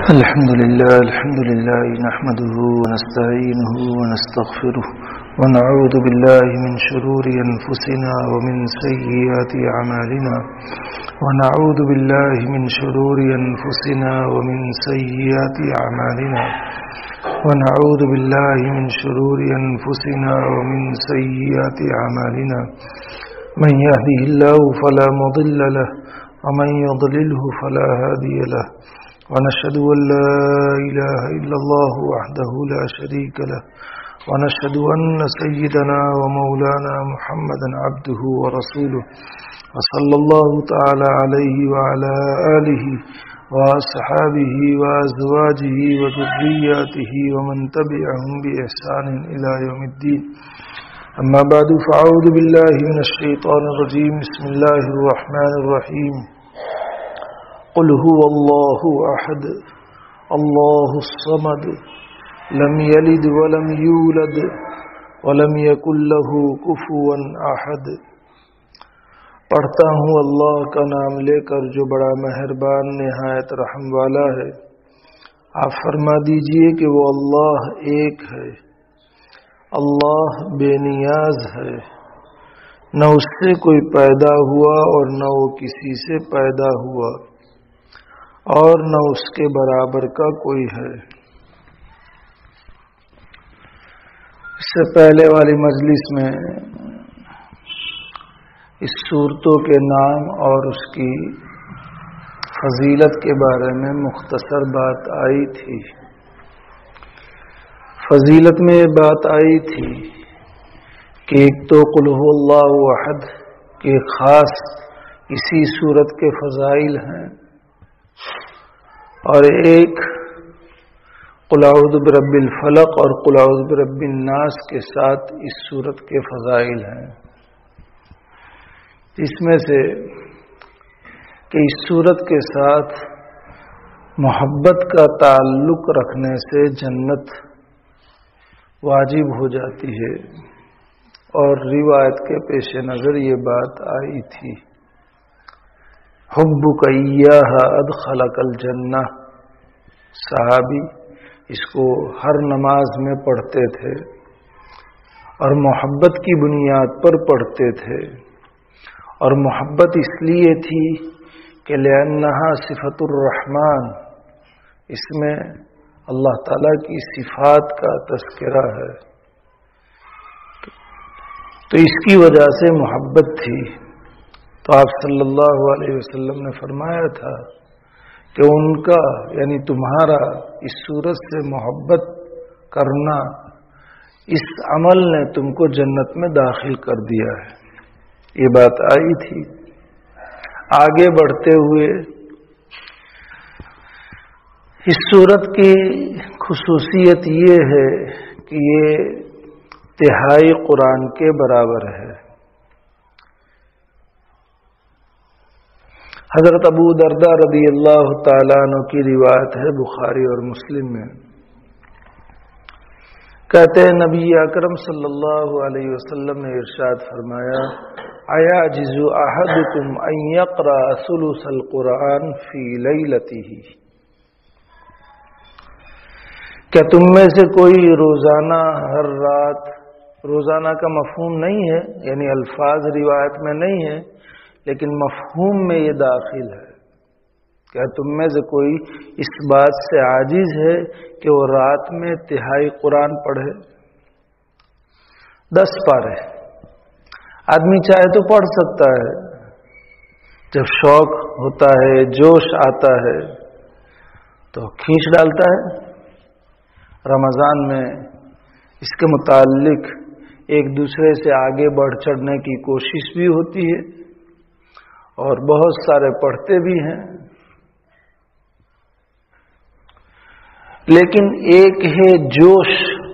الحمد لله نحمده ونستعينه ونستغفره ونعوذ بالله من شرور أنفسنا ومن سيئات أعمالنا ونعوذ بالله من شرور أنفسنا ومن سيئات أعمالنا ونعوذ بالله من شرور أنفسنا ومن سيئات أعمالنا من يهده الله فلا مضل له ومن يضلله فلا هادي له ونشهد أن لا إله إلا الله وحده لا شريك له ونشهد أن سيدنا ومولانا محمدا عبده ورسوله وصلى الله تعالى عليه وعلى آله وأصحابه وأزواجه وذرياته ومن تبعهم بإحسان إلى يوم الدين أما بعد فأعوذ بالله من الشيطان الرجيم بسم الله الرحمن الرحيم قل هو الله أحد الله الصمد لم يلد ولم يولد ولم يكن له كفوا أحد۔ پڑھتا ہوں اللہ کا نام لے کر جو بڑا مہربان نہایت رحم والا ہے۔ آپ فرما دیجئے کہ وہ اللہ ایک ہے، اللہ بے نیاز ہے، نہ اس سے کوئی پیدا ہوا اور نہ وہ کسی سے پیدا ہوا اور نہ اس کے برابر کا کوئی ہے۔ اس سے پہلے والی مجلس میں اس سورتوں کے نام اور اس کی فضیلت کے بارے میں مختصر بات آئی تھی۔ فضیلت میں یہ بات آئی تھی کہ ایک تو قل هو اللہ احد کے خاص اسی سورت کے فضائل ہیں، اور ایک قل اعوذ برب الفلق اور قل اعوذ برب الناس کے ساتھ اس سورت کے فضائل ہیں۔ اس میں سے کہ اس سورت کے ساتھ محبت کا تعلق رکھنے سے جنت واجب ہو جاتی ہے، اور روایت کے پیش نظر یہ بات آئی تھی حبک ایاہ ادخلک الجنہ۔ صحابی اس کو ہر نماز میں پڑھتے تھے اور محبت کی بنیاد پر پڑھتے تھے، اور محبت اس لیے تھی کہ لأنہا صفت الرحمن، اس میں اللہ تعالیٰ کی صفات کا تذکرہ ہے، تو اس کی وجہ سے محبت تھی۔ تو آپ صلی اللہ علیہ وسلم نے فرمایا تھا کہ ان کا یعنی تمہارا اس سورت سے محبت کرنا، اس عمل نے تم کو جنت میں داخل کر دیا ہے، یہ بات آئی تھی۔ آگے بڑھتے ہوئے اس سورت کی خصوصیت یہ ہے کہ یہ تہائی قرآن کے برابر ہے۔ حضرت ابو درداء رضی اللہ تعالیٰ عنہ کی روایت ہے بخاری اور مسلم میں، کہتے ہیں نبی اکرم صلی اللہ علیہ وسلم نے ارشاد فرمایا ایعجز احدکم ان یقرأ ثلث القرآن فی لیلتہ۔ کیا تم میں سے کوئی روزانہ ہر رات، روزانہ کا مفہوم نہیں ہے یعنی الفاظ روایت میں نہیں ہے لیکن مفہوم میں یہ داخل ہے، کیا تم میں سے کوئی اس بات سے عاجز ہے کہ وہ رات میں تہائی قرآن پڑھے؟ 10 پارے آدمی چاہے تو پڑھ سکتا ہے، جب شوق ہوتا ہے، جوش آتا ہے تو کھینچ ڈالتا ہے۔ رمضان میں اس کے متعلق ایک دوسرے سے آگے بڑھ چڑھنے کی کوشش بھی ہوتی ہے اور بہت سارے پڑھتے بھی ہیں، لیکن ایک ہے جوش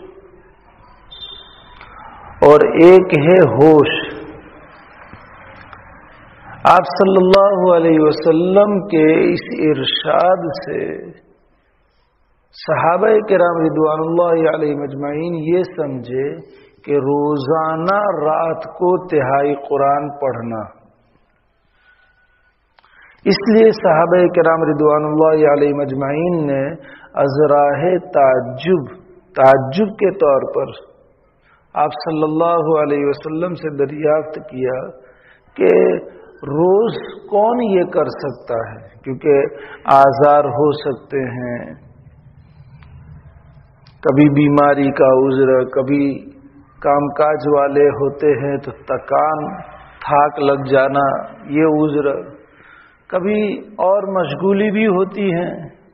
اور ایک ہے ہوش۔ آپ صلی اللہ علیہ وسلم کے اس ارشاد سے صحابہ کرام رضوان اللہ علیہم اجمعین یہ سمجھے کہ روزانہ رات کو تہائی قرآن پڑھنا اس لیے صحابہ کرام رضوان اللہ علیہم اجمعین نے ازراہ تعجب کے طور پر آپ صلی اللہ علیہ وسلم سے دریافت کیا کہ روز کون یہ کر سکتا ہے، کیونکہ آزار ہو سکتے ہیں، کبھی بیماری کا عذر، کبھی کام کاج والے ہوتے ہیں تو تھاک لگ جانا یہ عذر، کبھی اور مشغولی بھی ہوتی ہے،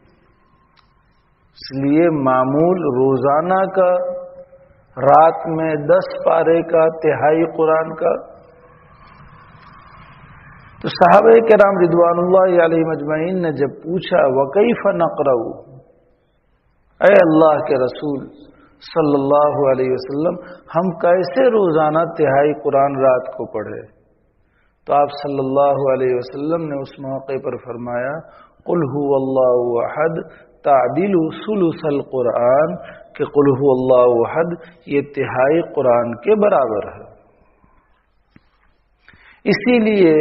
اس لیے معمول روزانہ کا رات میں 10 پارے کا تہائی قرآن کا۔ تو صحابہ کرام رضوان اللہ علیہم اجمعین نے جب پوچھا وَكَيْفَ نَقْرَأُ، اے اللہ کے رسول صلی اللہ علیہ وسلم ہم کیسے روزانہ تہائی قرآن رات کو پڑھے؟ تو آپ صلی اللہ علیہ وسلم نے اس موقع پر فرمایا قُلْ هُوَ اللَّهُ أَحَدٌ تَعْدِلُ ثُلُثَ الْقُرْآنِ کہ قُلْ هُوَ اللَّهُ أَحَدٌ یہ تہائی قرآن کے برابر ہے۔ اسی لیے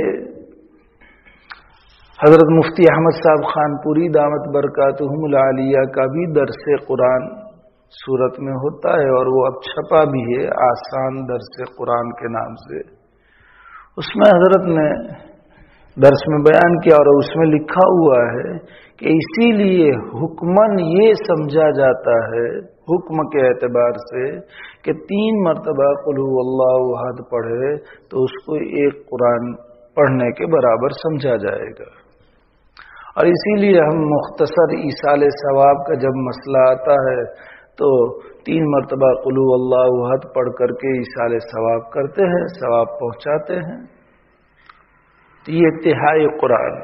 حضرت مفتی احمد صاحب خان پوری دامت برکاتہم العالیہ کا بھی درس قرآن صورت میں ہوتا ہے، اور وہ اب چھپا بھی ہے آسان درس قرآن کے نام سے۔ اس میں حضرت نے درس میں بیان کیا اور اس میں لکھا ہوا ہے کہ اسی لیے حکماً یہ سمجھا جاتا ہے حکم کے اعتبار سے کہ 3 مرتبہ قل هو اللہ احد پڑھے تو اس کو ایک قرآن پڑھنے کے برابر سمجھا جائے گا۔ اور اسی لیے ہم مختصر ایصال ثواب کا جب مسئلہ آتا ہے تو 3 مرتبہ قل هو اللہ احد پڑھ کر کے ایصال ثواب کرتے ہیں، ثواب پہنچاتے ہیں۔ تو یہ تہائی قرآن،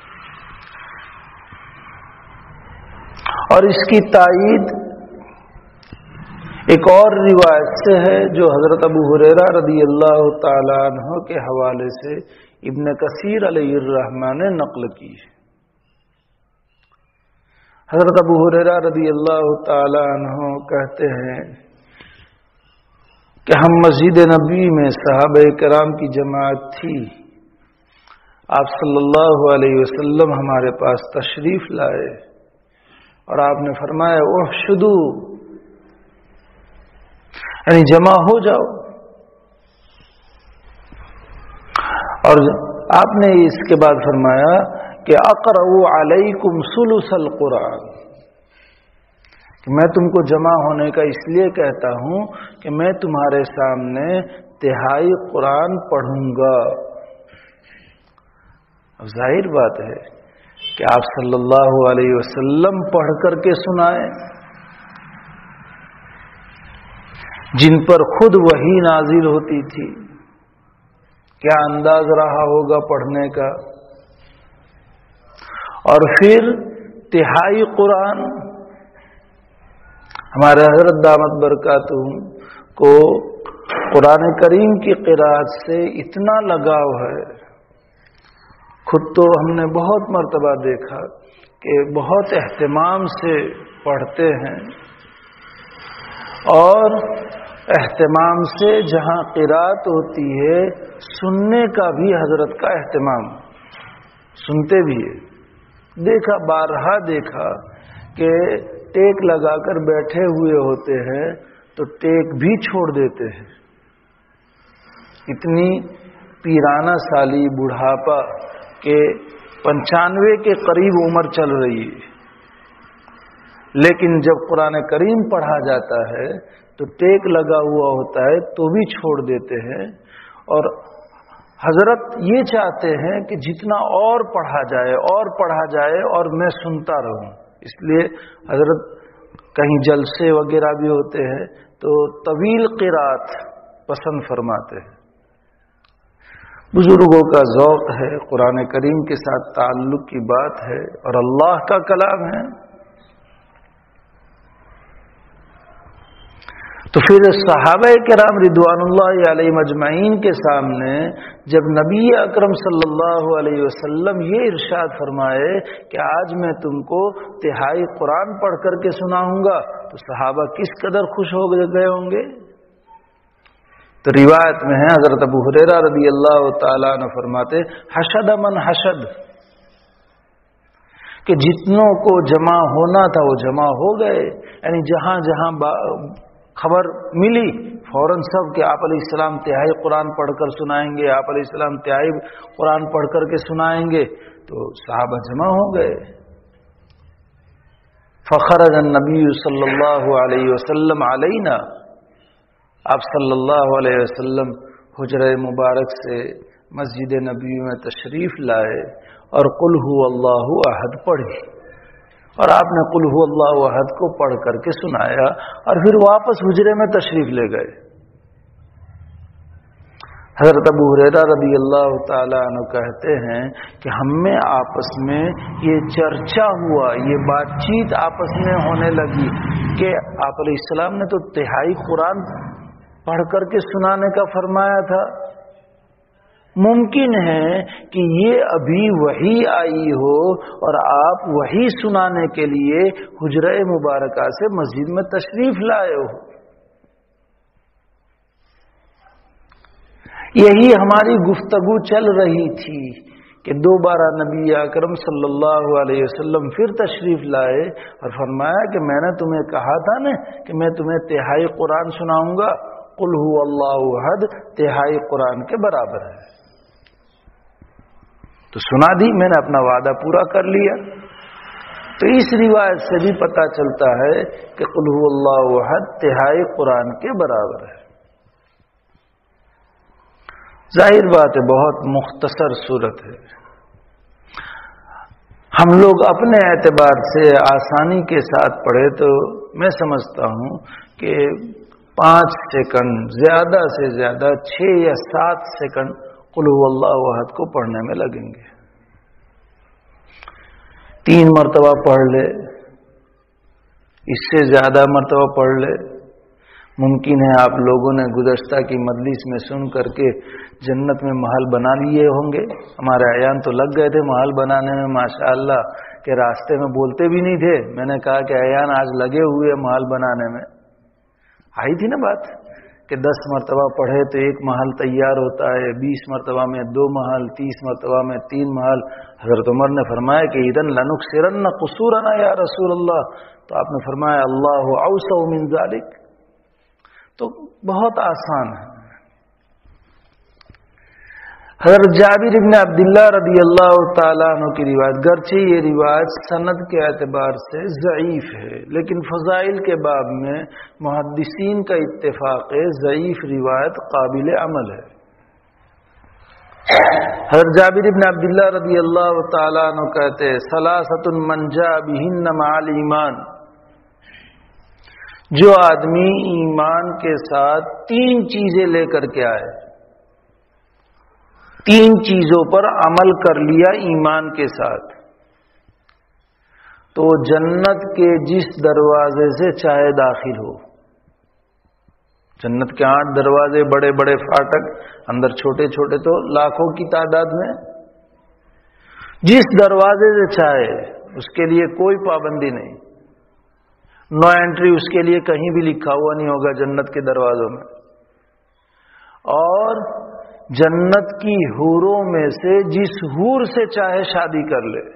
اور اس کی تائید ایک اور روایت سے ہے جو حضرت ابو ہریرہ رضی اللہ تعالی عنہ کے حوالے سے ابن کثیر علیہ الرحمہ نے نقل کی ہے۔ حضرت ابو ہریرہ رضی اللہ تعالی عنہ کہتے ہیں کہ ہم مسجد نبوی میں صحابہ کرام کی جماعت تھی، آپ صلی اللہ علیہ وسلم ہمارے پاس تشریف لائے اور آپ نے فرمایا احشدو، یعنی جمع ہو جاؤ، اور آپ نے اس کے بعد فرمایا کہ اقرأ علیکم ثلث القرآن، کہ میں تم کو جمع ہونے کا اس لیے کہتا ہوں کہ میں تمہارے سامنے تہائی قرآن پڑھوں گا۔ اب ظاہر بات ہے کہ آپ صلی اللہ علیہ وسلم پڑھ کر کے سنائے، جن پر خود وحی نازل ہوتی تھی، کیا انداز رہا ہوگا پڑھنے کا، اور پھر تہائی قرآن۔ ہمارے حضرت دامت برکاتہم کو قرآن کریم کی قرأت سے اتنا لگاؤ ہے، خود تو ہم نے بہت مرتبہ دیکھا کہ بہت اہتمام سے پڑھتے ہیں، اور اہتمام سے جہاں قرأت ہوتی ہے سننے کا بھی حضرت کا اہتمام، سنتے بھی ہے۔ دیکھا بارہا دیکھا کہ ٹیک لگا کر بیٹھے ہوئے ہوتے ہیں تو ٹیک بھی چھوڑ دیتے ہیں، اتنی پیرانہ سالی بڑھاپا کہ 95 کے قریب عمر چل رہی ہے، لیکن جب قرآن کریم پڑھا جاتا ہے تو ٹیک لگا ہوا ہوتا ہے تو بھی چھوڑ دیتے ہیں، اور حضرت یہ چاہتے ہیں کہ جتنا اور پڑھا جائے اور میں سنتا رہوں، اس لیے حضرت کہیں جلسے وغیرہ بھی ہوتے ہیں تو طویل قرأت پسند فرماتے ہیں۔ بزرگوں کا ذوق ہے، قرآن کریم کے ساتھ تعلق کی بات ہے اور اللہ کا کلام ہے۔ تو پھر صحابہ کرام رضوان اللہ علیہ مجمعین کے سامنے جب نبی اکرم صلی اللہ علیہ وسلم یہ ارشاد فرمائے کہ آج میں تم کو تہائی قرآن پڑھ کر کے سناؤں گا، تو صحابہ کس قدر خوش ہو گئے ہوں گے۔ تو روایت میں ہے حضرت ابو ہریرہ رضی اللہ تعالیٰ عنہ فرماتے حشد من حشد، کہ جتنوں کو جمع ہونا تھا وہ جمع ہو گئے، یعنی جہاں جہاں خبر ملی فوراً سب کہ آپ علیہ السلام تہائی قرآن پڑھ کر سنائیں گے، آپ علیہ السلام تہائی قرآن پڑھ کر کے سنائیں گے، تو صحابہ جمع ہو گئے۔ فخرج النبی صلی اللہ علیہ وسلم علینا، آپ صلی اللہ علیہ وسلم حجرہ مبارک سے مسجد نبی میں تشریف لائے اور قل هو اللہ احد پڑھی، اور آپ نے قل هو اللہ احد کو پڑھ کر کے سنایا اور پھر واپس حجرے میں تشریف لے گئے۔ حضرت ابو ہریرہ رضی اللہ تعالیٰ عنہ کہتے ہیں کہ ہم میں آپس میں یہ چرچا ہوا، یہ بات چیت آپس میں ہونے لگی کہ آپ علیہ السلام نے تو تہائی قرآن پڑھ کر کے سنانے کا فرمایا تھا، ممکن ہے کہ یہ ابھی وحی آئی ہو اور آپ وحی سنانے کے لیے حجرہ مبارکہ سے مسجد میں تشریف لائے ہو۔ یہی ہماری گفتگو چل رہی تھی کہ دوبارہ نبی اکرم صلی اللہ علیہ وسلم پھر تشریف لائے اور فرمایا کہ میں نے تمہیں کہا تھا نا کہ میں تمہیں تہائی قرآن سناؤں گا، قل هو اللہ احد تہائی قرآن کے برابر ہے، تو سنا دی، میں نے اپنا وعدہ پورا کر لیا۔ تو اس روایت سے بھی پتہ چلتا ہے کہ قل هو اللہ احد تہائی قرآن کے برابر ہے۔ ظاہر بات ہے بہت مختصر صورت ہے، ہم لوگ اپنے اعتبار سے آسانی کے ساتھ پڑھے تو میں سمجھتا ہوں کہ 5 سیکنڈ زیادہ سے زیادہ 6 یا 7 سیکنڈ قل هو اللہ احد کو پڑھنے میں لگیں گے۔ 3 مرتبہ پڑھ لے، اس سے زیادہ مرتبہ پڑھ لے، ممکن ہے آپ لوگوں نے گزشتہ کی مجلس میں سن کر کے جنت میں محل بنا لیے ہوں گے۔ ہمارے اعیان تو لگ گئے تھے محل بنانے میں ماشاءاللہ، کہ راستے میں بولتے بھی نہیں تھے، میں نے کہا کہ اعیان آج لگے ہوئے محل بنانے میں، آئی تھی نا بات کہ 10 مرتبہ پڑھے تو 1 محل تیار ہوتا ہے، 20 مرتبہ میں 2 محل، 30 مرتبہ میں 3 محل۔ حضرت عمر نے فرمایا کہ اذن لنکسرن قصورنا یا رسول اللہ، تو آپ نے فرمایا اللہ اوسع من ذلک، تو بہت آسان ہے۔ حضرت جابر بن عبداللہ رضی اللہ تعالیٰ عنہ کی روایت، گرچہ یہ روایت سند کے اعتبار سے ضعیف ہے لیکن فضائل کے باب میں محدثین کا اتفاق ہے ضعیف روایت قابل عمل ہے۔ حضرت جابر بن عبداللہ رضی اللہ تعالیٰ عنہ کہتے ہیں ثلاثۃ من جاء بہن مع الایمان، جو آدمی ایمان کے ساتھ 3 چیزیں لے کر کے آئے، 3 چیزوں پر عمل کر لیا ایمان کے ساتھ، تو جنت کے جس دروازے سے چاہے داخل ہو، جنت کے 8 دروازے، بڑے بڑے فاٹک، اندر چھوٹے چھوٹے تو لاکھوں کی تعداد میں، جس دروازے سے چاہے، اس کے لیے کوئی پابندی نہیں، نو انٹری اس کے لیے کہیں بھی لکھا ہوا نہیں ہوگا جنت کے دروازوں میں، اور جنت کی حوروں میں سے جس حور سے چاہے شادی کر لے۔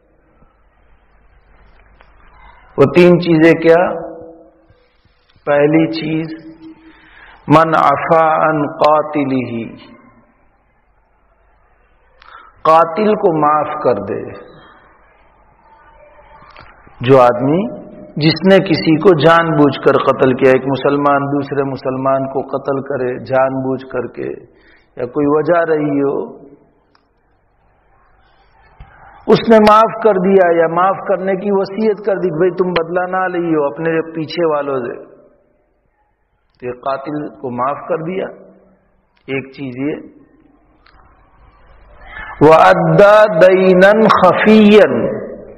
وہ 3 چیزیں کیا؟ پہلی چیز من عفا عن قاتلہ، قاتل کو معاف کر دے، جو آدمی جس نے کسی کو جان بوجھ کر قتل کیا، ایک مسلمان دوسرے مسلمان کو قتل کرے جان بوجھ کر کے، یا کوئی وجہ رہی ہو، اس نے معاف کر دیا یا معاف کرنے کی وصیت کر دی کہ بھئی تم بدلہ نہ لئیو اپنے پیچھے والوں سے، تو یہ قاتل کو معاف کر دیا۔ ایک چیز یہ وَأَدَّى دَيْنًا خَفِيًّا،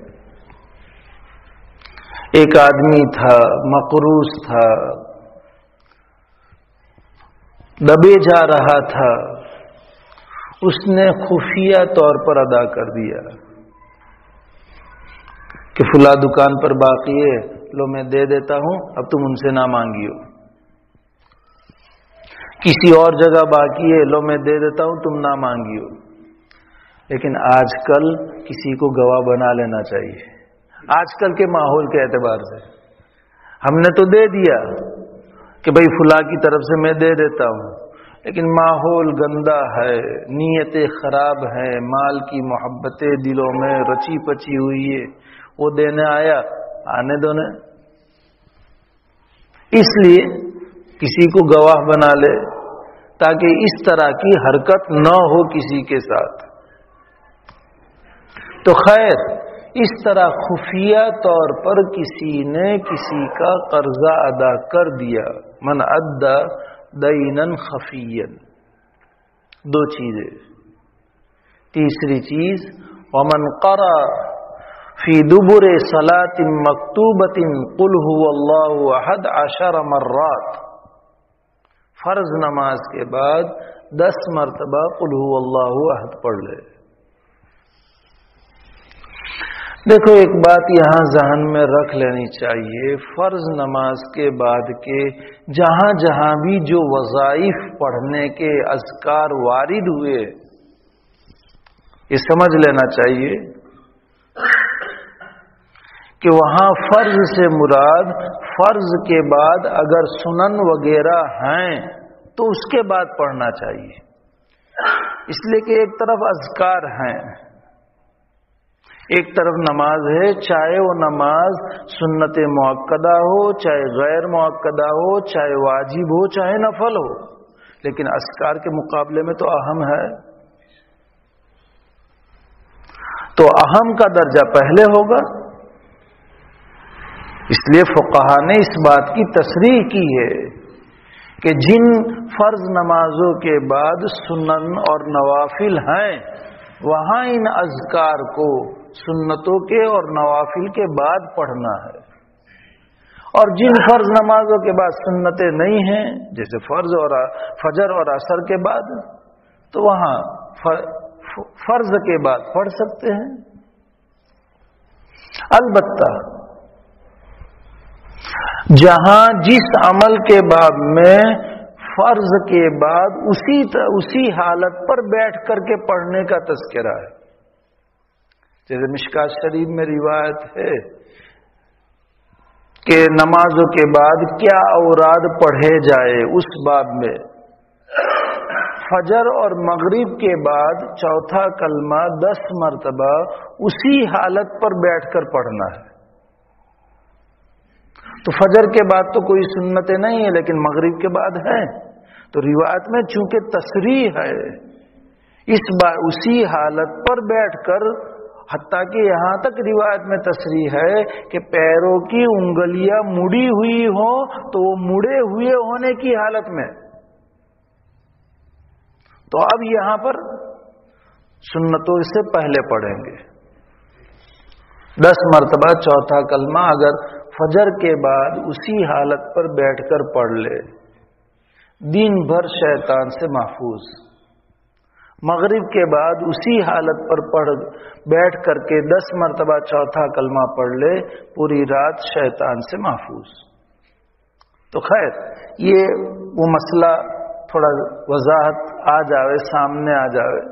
ایک آدمی تھا مقروض تھا، دبے جا رہا تھا، اس نے خفیہ طور پر ادا کر دیا کہ فلاں دکان پر باقی ہے، لو میں دے دیتا ہوں، اب تم ان سے نہ مانگیو، کسی اور جگہ باقی ہے، لو میں دے دیتا ہوں، تم نہ مانگیو، لیکن آج کل کسی کو گواہ بنا لینا چاہیے. آج کل کے ماحول کے اعتبار سے ہم نے تو دے دیا کہ بھئی فلاں کی طرف سے میں دے دیتا ہوں، لیکن ماحول گندا ہے، نیتیں خراب ہیں، مال کی محبتیں دلوں میں رچی پچی ہوئی ہے، وہ دینے آیا، آنے دو نے. اس لیے کسی کو گواہ بنا لے تاکہ اس طرح کی حرکت نہ ہو کسی کے ساتھ. تو خیر، اس طرح خفیہ طور پر کسی نے کسی کا قرضہ ادا کر دیا، من ادا دینا خفیا. دو چیزیں. تیسری چیز، ومن قرأ فی دبر صلاۃ مکتوبۃ قل هو اللہ احد 10 مرات. فرض نماز کے بعد 10 مرتبہ قل هو اللہ احد پڑھ لے. دیکھو، ایک بات یہاں ذہن میں رکھ لینی چاہیے، فرض نماز کے بعد کے جہاں جہاں بھی جو وظائف پڑھنے کے اذکار وارد ہوئے، یہ سمجھ لینا چاہیے کہ وہاں فرض سے مراد فرض کے بعد اگر سنن وغیرہ ہیں تو اس کے بعد پڑھنا چاہیے. اس لیے کہ ایک طرف اذکار ہیں، ایک طرف نماز ہے، چاہے وہ نماز سنت مؤکدہ ہو، چاہے غیر مؤکدہ ہو، چاہے واجب ہو، چاہے نفل ہو، لیکن اذکار کے مقابلے میں تو اہم ہے. تو اہم کا درجہ پہلے ہوگا. اس لیے فقہا نے اس بات کی تصریح کی ہے کہ جن فرض نمازوں کے بعد سنن اور نوافل ہیں وہاں ان اذکار کو سنتوں کے اور نوافل کے بعد پڑھنا ہے. اور جن فرض نمازوں کے بعد سنتیں نہیں ہیں، جیسے فرض اور فجر اور عصر کے بعد، تو وہاں فرض کے بعد پڑھ سکتے ہیں. البتہ جہاں جس عمل کے باب میں فرض کے بعد اسی حالت پر بیٹھ کر کے پڑھنے کا تذکرہ ہے، جیسے مشکات شریف میں روایت ہے کہ نمازوں کے بعد کیا اوراد پڑھے جائے، اس باب میں فجر اور مغرب کے بعد چوتھا کلمہ 10 مرتبہ اسی حالت پر بیٹھ کر پڑھنا ہے. تو فجر کے بعد تو کوئی سنتیں نہیں ہے، لیکن مغرب کے بعد ہے. تو روایت میں چونکہ تصریح ہے، اس بار اسی حالت پر بیٹھ کر، حتیٰ کہ یہاں تک روایت میں تصریح ہے کہ پیروں کی انگلیاں مڑی ہوئی ہوں تو وہ مڑے ہوئے ہونے کی حالت میں. تو اب یہاں پر سنتوں سے پہلے پڑھیں گے. 10 مرتبہ چوتھا کلمہ اگر فجر کے بعد اسی حالت پر بیٹھ کر پڑھ لے، دن بھر شیطان سے محفوظ. مغرب کے بعد اسی حالت پر بیٹھ کر کے 10 مرتبہ چوتھا کلمہ پڑھ لے، پوری رات شیطان سے محفوظ. تو خیر، یہ وہ مسئلہ تھوڑا وضاحت آ جاوے، سامنے آ جاوے.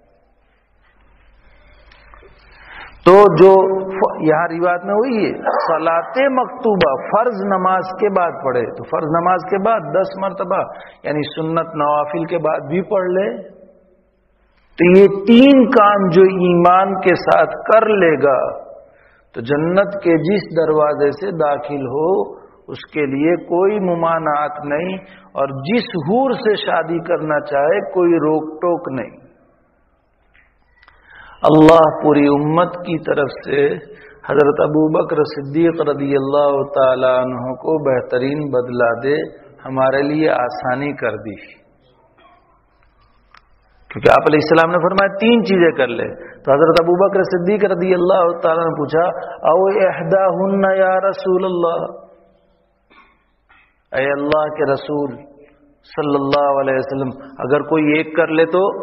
تو جو یہاں روایت میں ہوئی ہے صلاۃ مکتوبہ فرض نماز کے بعد پڑھے، تو فرض نماز کے بعد 10 مرتبہ، یعنی سنت نوافل کے بعد بھی پڑھ لے. تو یہ 3 کام جو ایمان کے ساتھ کر لے گا تو جنت کے جس دروازے سے داخل ہو اس کے لیے کوئی ممانعت نہیں، اور جس حور سے شادی کرنا چاہے کوئی روک ٹوک نہیں. اللہ پوری امت کی طرف سے حضرت ابوبکر صدیق رضی اللہ تعالی عنہ کو بہترین بدلہ دے، ہمارے لیے آسانی کر دی. کیونکہ آپ علیہ السلام نے فرمایا 3 چیزیں کر لے. تو حضرت ابوبکر صدیق رضی اللہ تعالیٰ نے پوچھا، او احداہن یا رسول اللہ، اے اللہ کے رسول صلی اللہ علیہ وسلم، اگر کوئی ایک کر لے تو،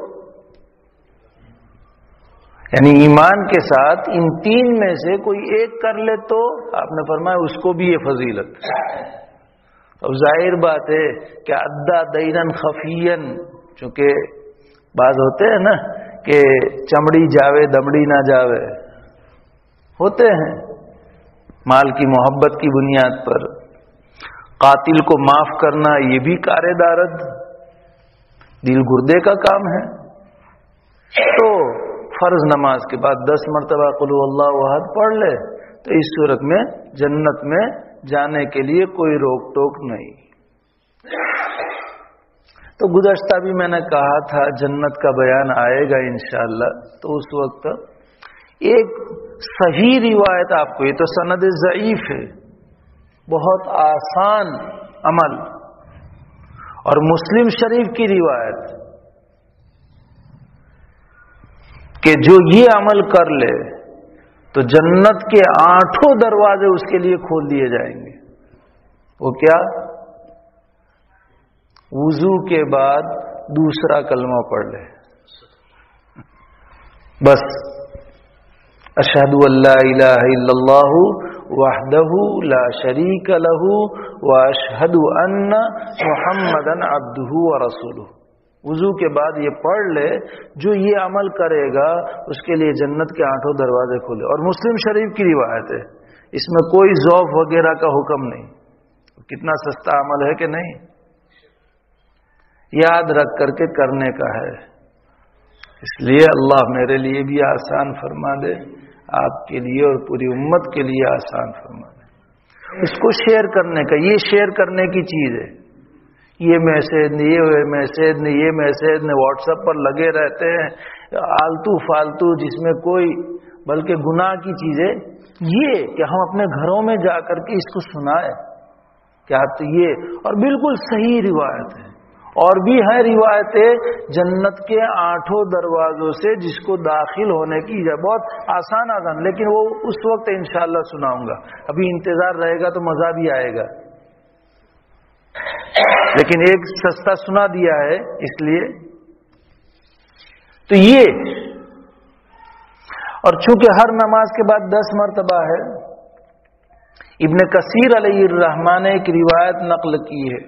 یعنی ایمان کے ساتھ ان 3 میں سے کوئی ایک کر لے تو آپ نے فرمایا اس کو بھی یہ فضیلت. اب ظاہر بات ہے کہ ادا دینا خفین، چونکہ بعض ہوتے ہیں نا کہ چمڑی جاوے دمڑی نہ جاوے، ہوتے ہیں مال کی محبت کی بنیاد پر۔ قاتل کو معاف کرنا یہ بھی کار دارد، دل گردے کا کام ہے۔ تو فرض نماز کے بعد 10 مرتبہ قل هو اللہ احد پڑھ لے تو اس صورت میں جنت میں جانے کے لیے کوئی روک ٹوک نہیں۔ تو گزشتہ بھی میں نے کہا تھا جنت کا بیان آئے گا انشاءاللہ، تو اس وقت ایک صحیح روایت آپ کو، یہ تو سند ضعیف ہے، بہت آسان عمل، اور مسلم شریف کی روایت کہ جو یہ عمل کر لے تو جنت کے 8 دروازے اس کے لیے کھول دیے جائیں گے۔ وہ کیا؟ وضو کے بعد دوسرا کلمہ پڑھ لے، بس اشہد ان لا الہ الا اللہ وحدہ لا شریک لہ واشہد ان محمدا عبدہ ورسولہ۔ وضو کے بعد یہ پڑھ لے، جو یہ عمل کرے گا اس کے لیے جنت کے 8 دروازے کھولے۔ اور مسلم شریف کی روایت ہے، اس میں کوئی ذوف وغیرہ کا حکم نہیں۔ کتنا سستا عمل ہے کہ نہیں، یاد رکھ کر کے کرنے کا ہے۔ اس لیے اللہ میرے لیے بھی آسان فرما دے، آپ کے لیے اور پوری امت کے لیے آسان فرما دے۔ اس کو شیئر کرنے کا، یہ شیئر کرنے کی چیز ہے۔ یہ میسیج نہیں، یہ میسیج نہیں، یہ میسیج نہیں، واٹس ایپ پر لگے رہتے ہیں آلتو فالتو، جس میں کوئی بلکہ گناہ کی چیزیں۔ یہ کہ ہم اپنے گھروں میں جا کر کے اس کو سنائیں، کیا تو یہ، اور بالکل صحیح روایت ہے۔ اور بھی ہیں روایتیں جنت کے 8 دروازوں سے جس کو داخل ہونے کی بہت آسان، لیکن وہ اس وقت انشاءاللہ سناؤں گا۔ ابھی انتظار رہے گا تو مزہ بھی آئے گا، لیکن ایک سستا سنا دیا ہے اس لیے تو یہ۔ اور چونکہ ہر نماز کے بعد 10 مرتبہ ہے، ابن کثیر علیہ الرحمہ نے ایک روایت نقل کی ہے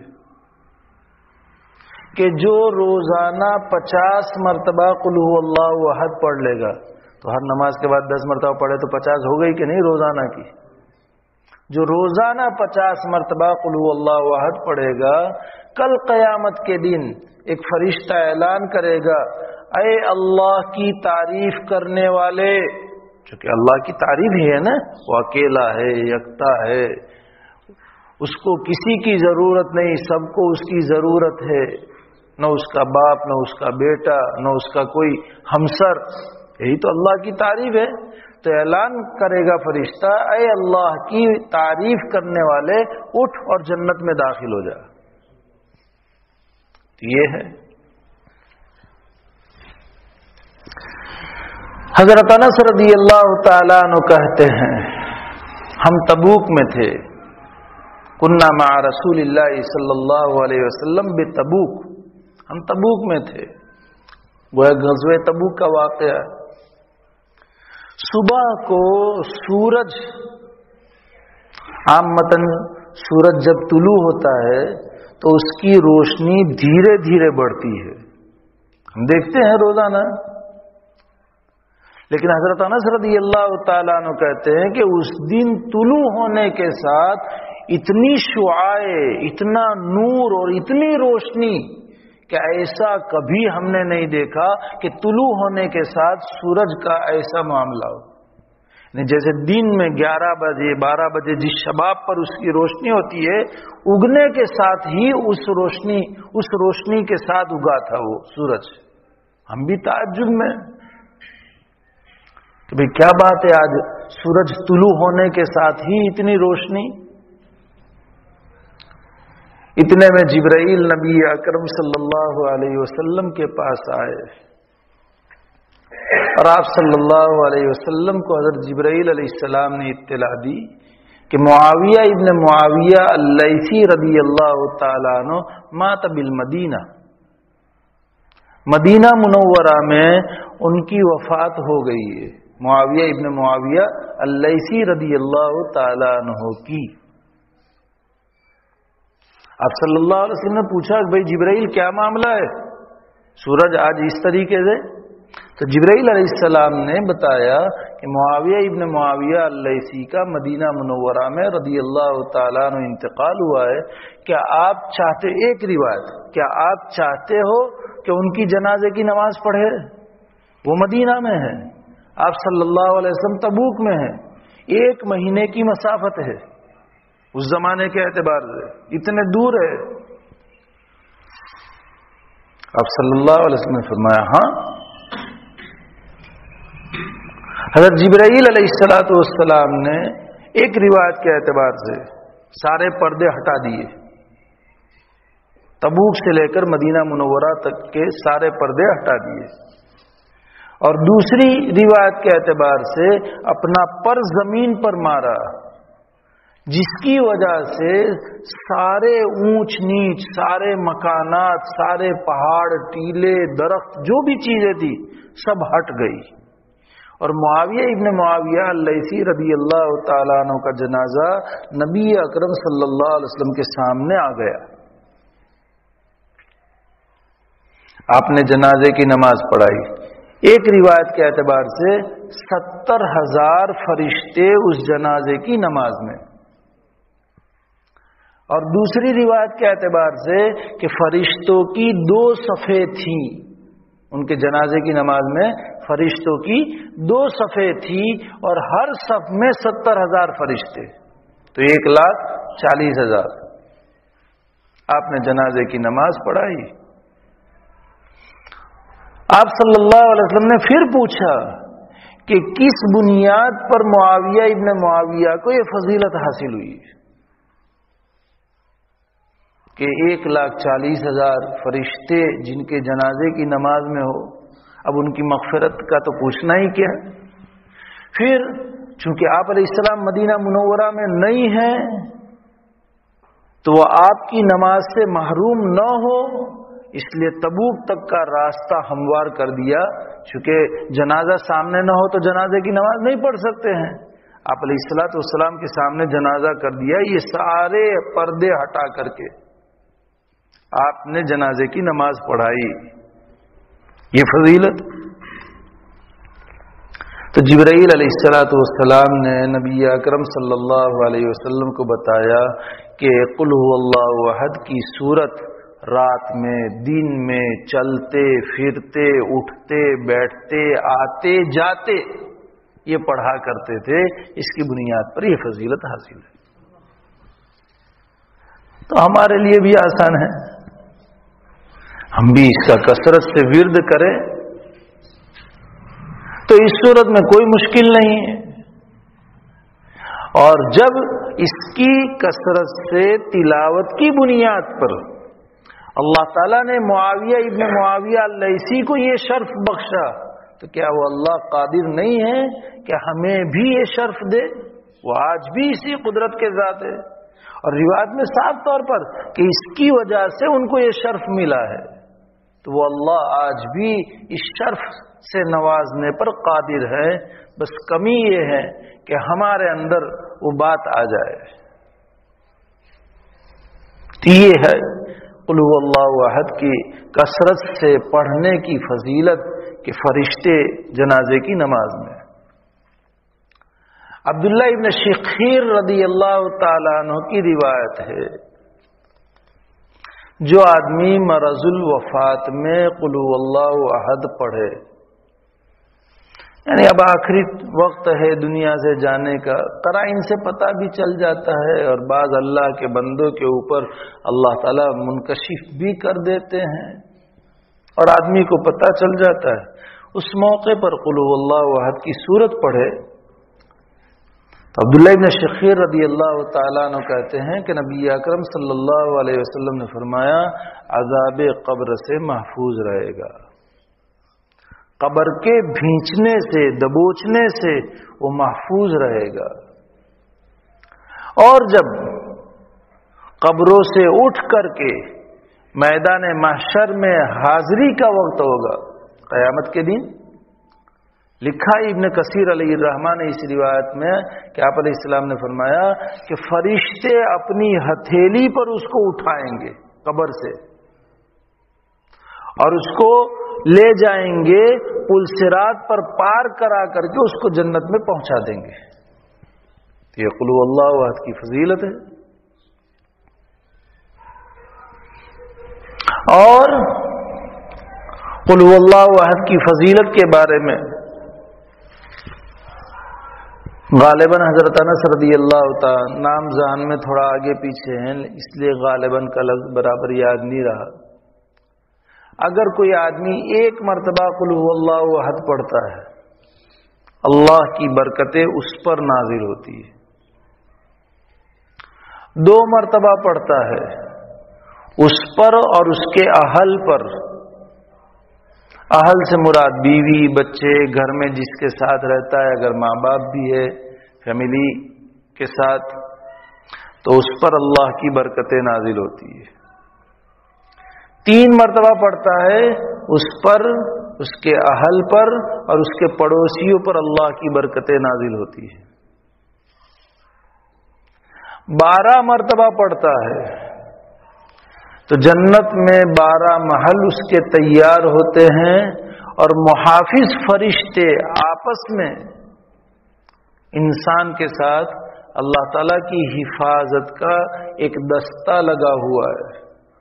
کہ جو روزانہ 50 مرتبہ قل هو اللہ احد پڑھ لے گا، تو ہر نماز کے بعد 10 مرتبہ پڑھے تو 50 ہو گئی کہ نہیں روزانہ کی؟ جو روزانہ 50 مرتبہ قل هو اللہ احد پڑھے گا، کل قیامت کے دن ایک فرشتہ اعلان کرے گا، اے اللہ کی تعریف کرنے والے، چونکہ اللہ کی تعریف ہی ہے نا، وہ اکیلا ہے، یکتا ہے، اس کو کسی کی ضرورت نہیں، سب کو اس کی ضرورت ہے، نہ اس کا باپ، نہ اس کا بیٹا، نہ اس کا کوئی ہمسر، یہی تو اللہ کی تعریف ہے۔ تو اعلان کرے گا فرشتہ، اے اللہ کی تعریف کرنے والے، اٹھ اور جنت میں داخل ہو جا۔ تو یہ ہے حضرت انس رضی اللہ تعالیٰ عنہ کہتے ہیں، ہم تبوک میں تھے، کننا مع رسول اللہ صلی اللہ علیہ وسلم بتبوک، ہم تبوک میں تھے، وہ غزوہ تبوک کا واقعہ۔ صبح کو سورج، عامتاً سورج جب طلوع ہوتا ہے تو اس کی روشنی دھیرے دھیرے بڑھتی ہے، ہم دیکھتے ہیں روزانہ، لیکن حضرت انس رضی اللہ تعالیٰ عنہ کہتے ہیں کہ اس دن طلوع ہونے کے ساتھ اتنی شعاعیں، اتنا نور اور اتنی روشنی کہ ایسا کبھی ہم نے نہیں دیکھا کہ طلوع ہونے کے ساتھ سورج کا ایسا معاملہ ہو۔ جیسے دن میں 11 بجے 12 بجے جس شباب پر اس کی روشنی ہوتی ہے، اگنے کے ساتھ ہی اس روشنی کے ساتھ اگا تھا وہ سورج۔ ہم بھی تعجب میں کہ بھئی کیا بات ہے، آج سورج طلوع ہونے کے ساتھ ہی اتنی روشنی۔ اتنے میں جبرائیل نبی اکرم صلی اللہ علیہ وسلم کے پاس آئے، اور آپ صلی اللہ علیہ وسلم کو حضرت جبرائیل علیہ السلام نے اطلاع دی کہ معاویہ ابن معاویہ اللیثی رضی اللہ تعالیٰ عنہ مات بالمدینہ، مدینہ منورہ میں ان کی وفات ہو گئی ہے، معاویہ ابن معاویہ اللیثی رضی اللہ تعالیٰ عنہ کی۔ آپ صلی اللہ علیہ وسلم نے پوچھا کہ بھائی جبرائیل کیا معاملہ ہے، سورج آج اس طریقے سے؟ تو جبرائیل علیہ السلام نے بتایا کہ معاویہ ابن معاویہ اللیثی کا مدینہ منورہ میں رضی اللہ تعالیٰ عنہ انتقال ہوا ہے. کیا آپ چاہتے، ایک روایت، کیا آپ چاہتے ہو کہ ان کی جنازے کی نماز پڑھے؟ وہ مدینہ میں ہے، آپ صلی اللہ علیہ وسلم تبوک میں ہیں، 1 مہینے کی مسافت ہے اس زمانے کے اعتبار سے، اتنے دور ہے. آپ صلی اللہ علیہ وسلم نے فرمایا ہاں. حضرت جبرائیل علیہ السلام نے ایک روایت کے اعتبار سے سارے پردے ہٹا دیے، تبوک سے لے کر مدینہ منورہ تک کے سارے پردے ہٹا دیے، اور دوسری روایت کے اعتبار سے اپنا پر زمین پر مارا، جس کی وجہ سے سارے اونچ نیچ، سارے مکانات، سارے پہاڑ، ٹیلے، درخت، جو بھی چیزیں تھی سب ہٹ گئی. اور معاویہ ابن معاویہ اللیثی رضی اللہ تعالیٰ عنہ کا جنازہ نبی اکرم صلی اللہ علیہ وسلم کے سامنے آ گیا. آپ نے جنازے کی نماز پڑھائی. ایک روایت کے اعتبار سے 70,000 فرشتے اس جنازے کی نماز میں، اور دوسری روایت کے اعتبار سے کہ فرشتوں کی 2 صفیں تھیں. ان کے جنازے کی نماز میں فرشتوں کی 2 صفیں تھی، اور ہر صف میں 70,000 فرشتے، تو 1,40,000. آپ نے جنازے کی نماز پڑھائی. آپ صلی اللہ علیہ وسلم نے پھر پوچھا کہ کس بنیاد پر معاویہ ابن معاویہ کو یہ فضیلت حاصل ہوئی کہ 1,40,000 فرشتے جن کے جنازے کی نماز میں ہو. اب ان کی مغفرت کا تو پوچھنا ہی کیا. پھر چونکہ آپ علیہ السلام مدینہ منورہ میں نہیں ہیں تو وہ آپ کی نماز سے محروم نہ ہو، اس لیے تبوک تک کا راستہ ہموار کر دیا. چونکہ جنازہ سامنے نہ ہو تو جنازے کی نماز نہیں پڑھ سکتے ہیں. آپ علیہ السلام کے سامنے جنازہ کر دیا. یہ سارے پردے ہٹا کر کے آپ نے جنازے کی نماز پڑھائی. یہ فضیلت. تو جبرائیل علیہ السلام نے نبی اکرم صلی اللہ علیہ وسلم کو بتایا کہ قل هو اللہ احد کی صورت رات میں، دن میں، چلتے پھرتے، اٹھتے بیٹھتے، آتے جاتے یہ پڑھا کرتے تھے. اس کی بنیاد پر یہ فضیلت حاصل ہے. تو ہمارے لیے بھی آسان ہے، ہم بھی اس کا کثرت سے ورد کریں تو اس صورت میں کوئی مشکل نہیں ہے. اور جب اس کی کثرت سے تلاوت کی بنیاد پر اللہ تعالیٰ نے معاویہ ابن معاویہ اللیثی کو یہ شرف بخشا تو کیا وہ اللہ قادر نہیں ہے کہ ہمیں بھی یہ شرف دے؟ وہ آج بھی اسی قدرت کے ذات ہے. اور روایت میں صاف طور پر کہ اس کی وجہ سے ان کو یہ شرف ملا ہے، تو وہ اللہ آج بھی اس شرف سے نوازنے پر قادر ہے. بس کمی یہ ہے کہ ہمارے اندر وہ بات آ جائے. یہ ہے قل هو اللہ احد کی کثرت سے پڑھنے کی فضیلت کہ فرشتے جنازے کی نماز میں. عبداللہ ابن شخیر رضی اللہ تعالیٰ عنہ کی روایت ہے، جو آدمی مرض الوفات میں قل هو اللہ احد پڑھے، یعنی اب آخری وقت ہے دنیا سے جانے کا، قرائن سے پتہ بھی چل جاتا ہے، اور بعض اللہ کے بندوں کے اوپر اللہ تعالیٰ منکشف بھی کر دیتے ہیں اور آدمی کو پتہ چل جاتا ہے. اس موقع پر قل هو اللہ احد کی سورت پڑھے. تو عبداللہ ابن شخیر رضی اللہ تعالیٰ عنہ کہتے ہیں کہ نبی اکرم صلی اللہ علیہ وسلم نے فرمایا عذاب قبر سے محفوظ رہے گا، قبر کے بھینچنے سے، دبوچنے سے وہ محفوظ رہے گا. اور جب قبروں سے اٹھ کر کے میدان محشر میں حاضری کا وقت ہوگا قیامت کے دن، لکھا ابن کثیر علیہ الرحمہ نے اس روایت میں کہ آپ علیہ السلام نے فرمایا کہ فرشتے اپنی ہتھیلی پر اس کو اٹھائیں گے قبر سے، اور اس کو لے جائیں گے، پل صراط پر پار کرا کر کے اس کو جنت میں پہنچا دیں گے۔ یہ قل هو اللہ احد کی فضیلت ہے۔ اور قل هو اللہ احد کی فضیلت کے بارے میں غالباً حضرت انس رضی اللہ تعالی نام ذہن میں تھوڑا آگے پیچھے ہیں، اس لیے غالباً کا لفظ برابر یاد نہیں رہا۔ اگر کوئی آدمی ایک مرتبہ قل هو اللہ احد پڑھتا ہے، اللہ کی برکتیں اس پر نازل ہوتی ہے۔ 2 مرتبہ پڑھتا ہے، اس پر اور اس کے اہل پر، اہل سے مراد بیوی، بچے، گھر میں جس کے ساتھ رہتا ہے، اگر ماں باپ بھی ہے فیملی کے ساتھ، تو اس پر اللہ کی برکتیں نازل ہوتی ہے۔ 3 مرتبہ پڑھتا ہے، اس پر، اس کے اہل پر اور اس کے پڑوسیوں پر اللہ کی برکتیں نازل ہوتی ہے۔ 12 مرتبہ پڑھتا ہے تو جنت میں 12 محل اس کے تیار ہوتے ہیں، اور محافظ فرشتے آپس میں انسان کے ساتھ اللہ تعالی کی حفاظت کا ایک دستہ لگا ہوا ہے۔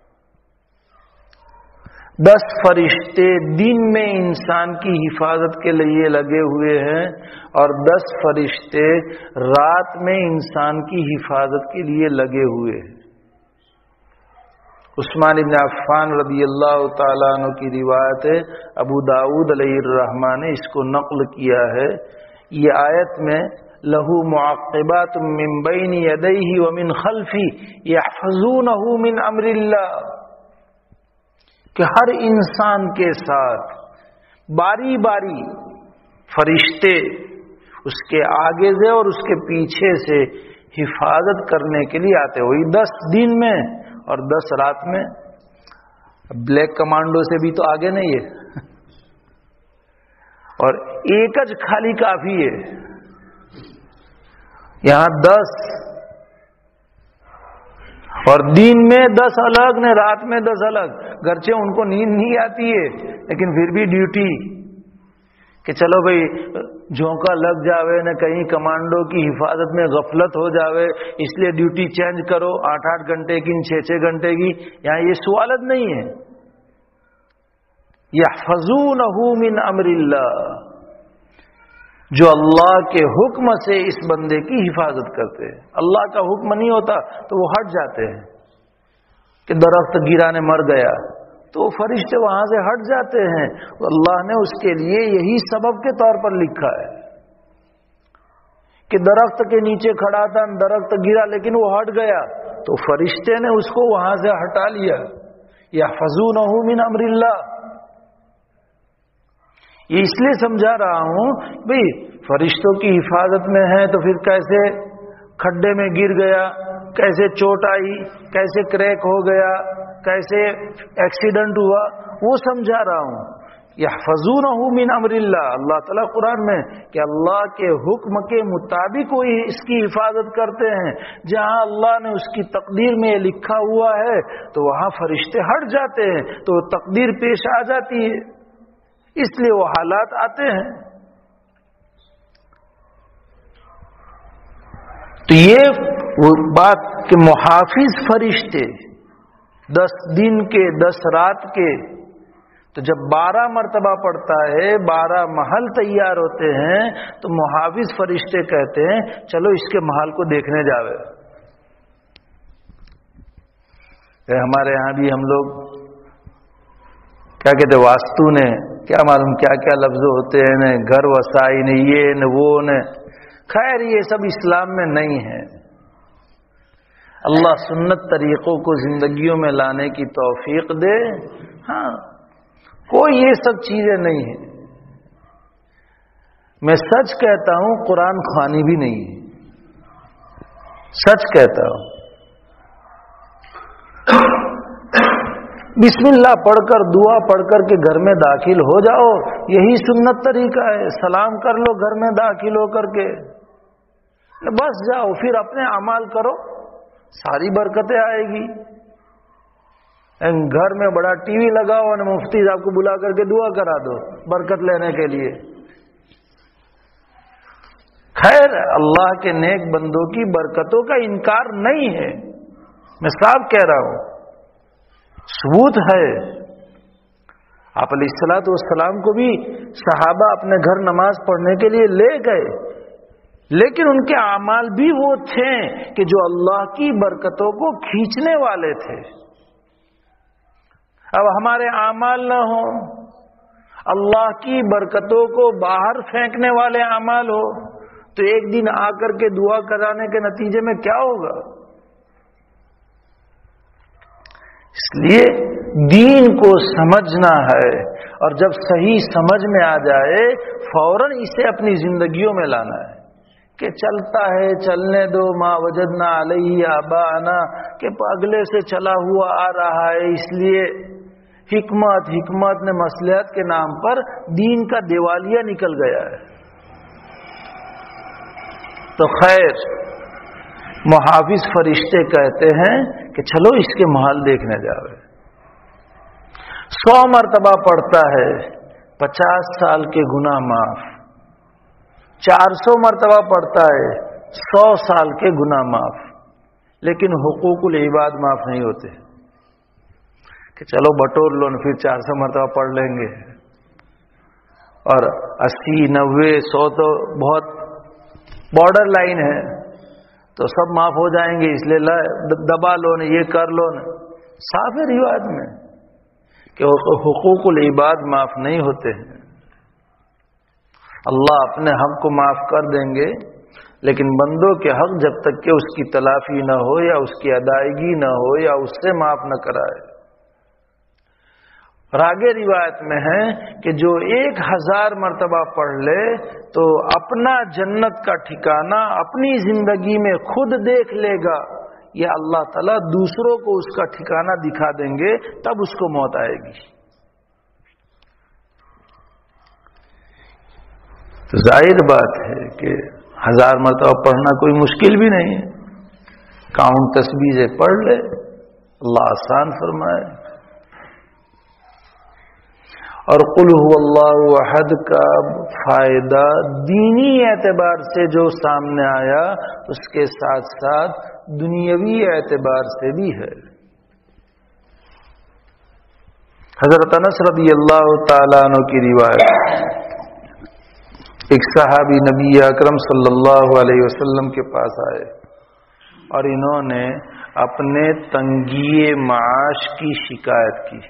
10 فرشتے دن میں انسان کی حفاظت کے لیے لگے ہوئے ہیں، اور 10 فرشتے رات میں انسان کی حفاظت کے لیے لگے ہوئے ہیں۔ عثمان بن عفان رضی اللہ تعالیٰ عنہ کی روایت ہے، ابو داؤد علیہ الرحمہ نے اس کو نقل کیا ہے۔ یہ آیت میں لہو معقبات من بین یدیہ ومن خلفہ یحفظونہ من امر اللہ، کہ ہر انسان کے ساتھ باری باری فرشتے اس کے آگے سے اور اس کے پیچھے سے حفاظت کرنے کے لیے آتے ہوئی 10 دن میں اور 10 رات میں۔ بلیک کمانڈو سے بھی تو آگے نہیں ہے، اور ایک اج خالی کافی ہے، یہاں 10، اور دن میں 10 الگ نے، رات میں 10 الگ۔ گرچہ ان کو نیند نہیں آتی ہے لیکن پھر بھی ڈیوٹی کہ چلو بھئی جھونکا لگ جاوے نہ کہیں کمانڈو کی حفاظت میں غفلت ہو جاوے، اس لیے ڈیوٹی چینج کرو، 8-8 گھنٹے کی، 6-6 گھنٹے کی۔ یہاں یہ سوالت نہیں ہے۔ یحفظونہ من امر اللہ، جو اللہ کے حکم سے اس بندے کی حفاظت کرتے ہیں۔ اللہ کا حکم نہیں ہوتا تو وہ ہٹ جاتے ہیں، کہ درخت گرا نے مر گیا تو فرشتے وہاں سے ہٹ جاتے ہیں۔ اللہ نے اس کے لیے یہی سبب کے طور پر لکھا ہے کہ درخت کے نیچے کھڑا تھا، درخت گرا لیکن وہ ہٹ گیا تو فرشتے نے اس کو وہاں سے ہٹا لیا۔ یحفظونہ من امر اللہ، یہ اس لیے سمجھا رہا ہوں بھئی فرشتوں کی حفاظت میں ہے تو پھر کیسے کھڈے میں گر گیا، کیسے چوٹ آئی، کیسے کریک ہو گیا، کیسے ایکسیڈنٹ ہوا، وہ سمجھا رہا ہوں۔ یحفظونہ من امر اللہ، اللہ تعالیٰ قرآن میں کہ اللہ کے حکم کے مطابق وہ اس کی حفاظت کرتے ہیں۔ جہاں اللہ نے اس کی تقدیر میں لکھا ہوا ہے تو وہاں فرشتے ہٹ جاتے ہیں، تو وہ تقدیر پیش آ جاتی ہے، اس لیے وہ حالات آتے ہیں۔ تو یہ وہ بات کہ محافظ فرشتے 10 دن کے 10 رات کے، تو جب 12 مرتبہ پڑھتا ہے، 12 محل تیار ہوتے ہیں، تو محافظ فرشتے کہتے ہیں چلو اس کے محل کو دیکھنے جاوے۔ ہمارے ہاں بھی ہم لوگ کیا کہتے واسطو نے، کیا معلوم کیا کیا لفظ ہوتے ہیں، گھر وسائی نے، یہ نے وہ نے، خیر یہ سب اسلام میں نہیں ہے۔ اللہ سنت طریقوں کو زندگیوں میں لانے کی توفیق دے۔ ہاں کوئی یہ سب چیزیں نہیں ہیں۔ میں سچ کہتا ہوں، قرآن خوانی بھی نہیں ہے، سچ کہتا ہوں۔ بسم اللہ پڑھ کر، دعا پڑھ کر کے گھر میں داخل ہو جاؤ، یہی سنت طریقہ ہے۔ سلام کر لو گھر میں داخل ہو کر کے، بس جاؤ، پھر اپنے اعمال کرو، ساری برکتیں آئے گی۔ گھر میں بڑا ٹی وی لگاؤ اور مفتی صاحب کو بلا کر کے دعا کرا دو برکت لینے کے لیے. خیر، اللہ کے نیک بندوں کی برکتوں کا انکار نہیں ہے، میں صاف کہہ رہا ہوں، ثبوت ہے. آپ علیہ الصلوۃ والسلام کو بھی صحابہ اپنے گھر نماز پڑھنے کے لیے لے گئے، لیکن ان کے اعمال بھی وہ تھے کہ جو اللہ کی برکتوں کو کھینچنے والے تھے. اب ہمارے اعمال نہ ہوں، اللہ کی برکتوں کو باہر پھینکنے والے اعمال ہو، تو ایک دن آ کر کے دعا کرانے کے نتیجے میں کیا ہوگا؟ اس لیے دین کو سمجھنا ہے، اور جب صحیح سمجھ میں آ جائے فوراً اسے اپنی زندگیوں میں لانا ہے کہ چلتا ہے، چلنے دو، ما وجدنا علیہ آباءنا، کہ اگلے سے چلا ہوا آ رہا ہے. اس لیے حکمت نے مصلحت کے نام پر دین کا دیوالیہ نکل گیا ہے. تو خیر، محافظ فرشتے کہتے ہیں کہ چلو اس کے محل دیکھنے جاؤ. 100 مرتبہ پڑھتا ہے، 50 سال کے گناہ معاف. 400 مرتبہ پڑھتا ہے، 100 سال کے گناہ معاف. لیکن حقوق العباد معاف نہیں ہوتے کہ چلو بٹور لو، پھر 400 مرتبہ پڑھ لیں گے، اور 80 90 100 تو بہت بارڈر لائن ہے، تو سب معاف ہو جائیں گے، اس لیے دبا لو نا، یہ کر لو نا. صاف ہے روایت میں کہ حقوق العباد معاف نہیں ہوتے ہیں. اللہ اپنے حق کو معاف کر دیں گے، لیکن بندوں کے حق جب تک کہ اس کی تلافی نہ ہو یا اس کی ادائیگی نہ ہو یا اس سے معاف نہ کرائے. اور آگے روایت میں ہے کہ جو 1000 مرتبہ پڑھ لے تو اپنا جنت کا ٹھکانہ اپنی زندگی میں خود دیکھ لے گا، یا اللہ تعالیٰ دوسروں کو اس کا ٹھکانہ دکھا دیں گے، تب اس کو موت آئے گی. تو ظاہر بات ہے کہ 1000 مرتبہ پڑھنا کوئی مشکل بھی نہیں ہے، کاؤنٹ تسبیح سے پڑھ لے، اللہ آسان فرمائے. اور قل هو اللہ احد کا فائدہ دینی اعتبار سے جو سامنے آیا، اس کے ساتھ ساتھ دنیاوی اعتبار سے بھی ہے. حضرت انس رضی اللہ تعالیٰ عنہ کی روایت، ایک صحابی نبی اکرم صلی اللہ علیہ وسلم کے پاس آئے اور انہوں نے اپنے تنگی معاش کی شکایت کی.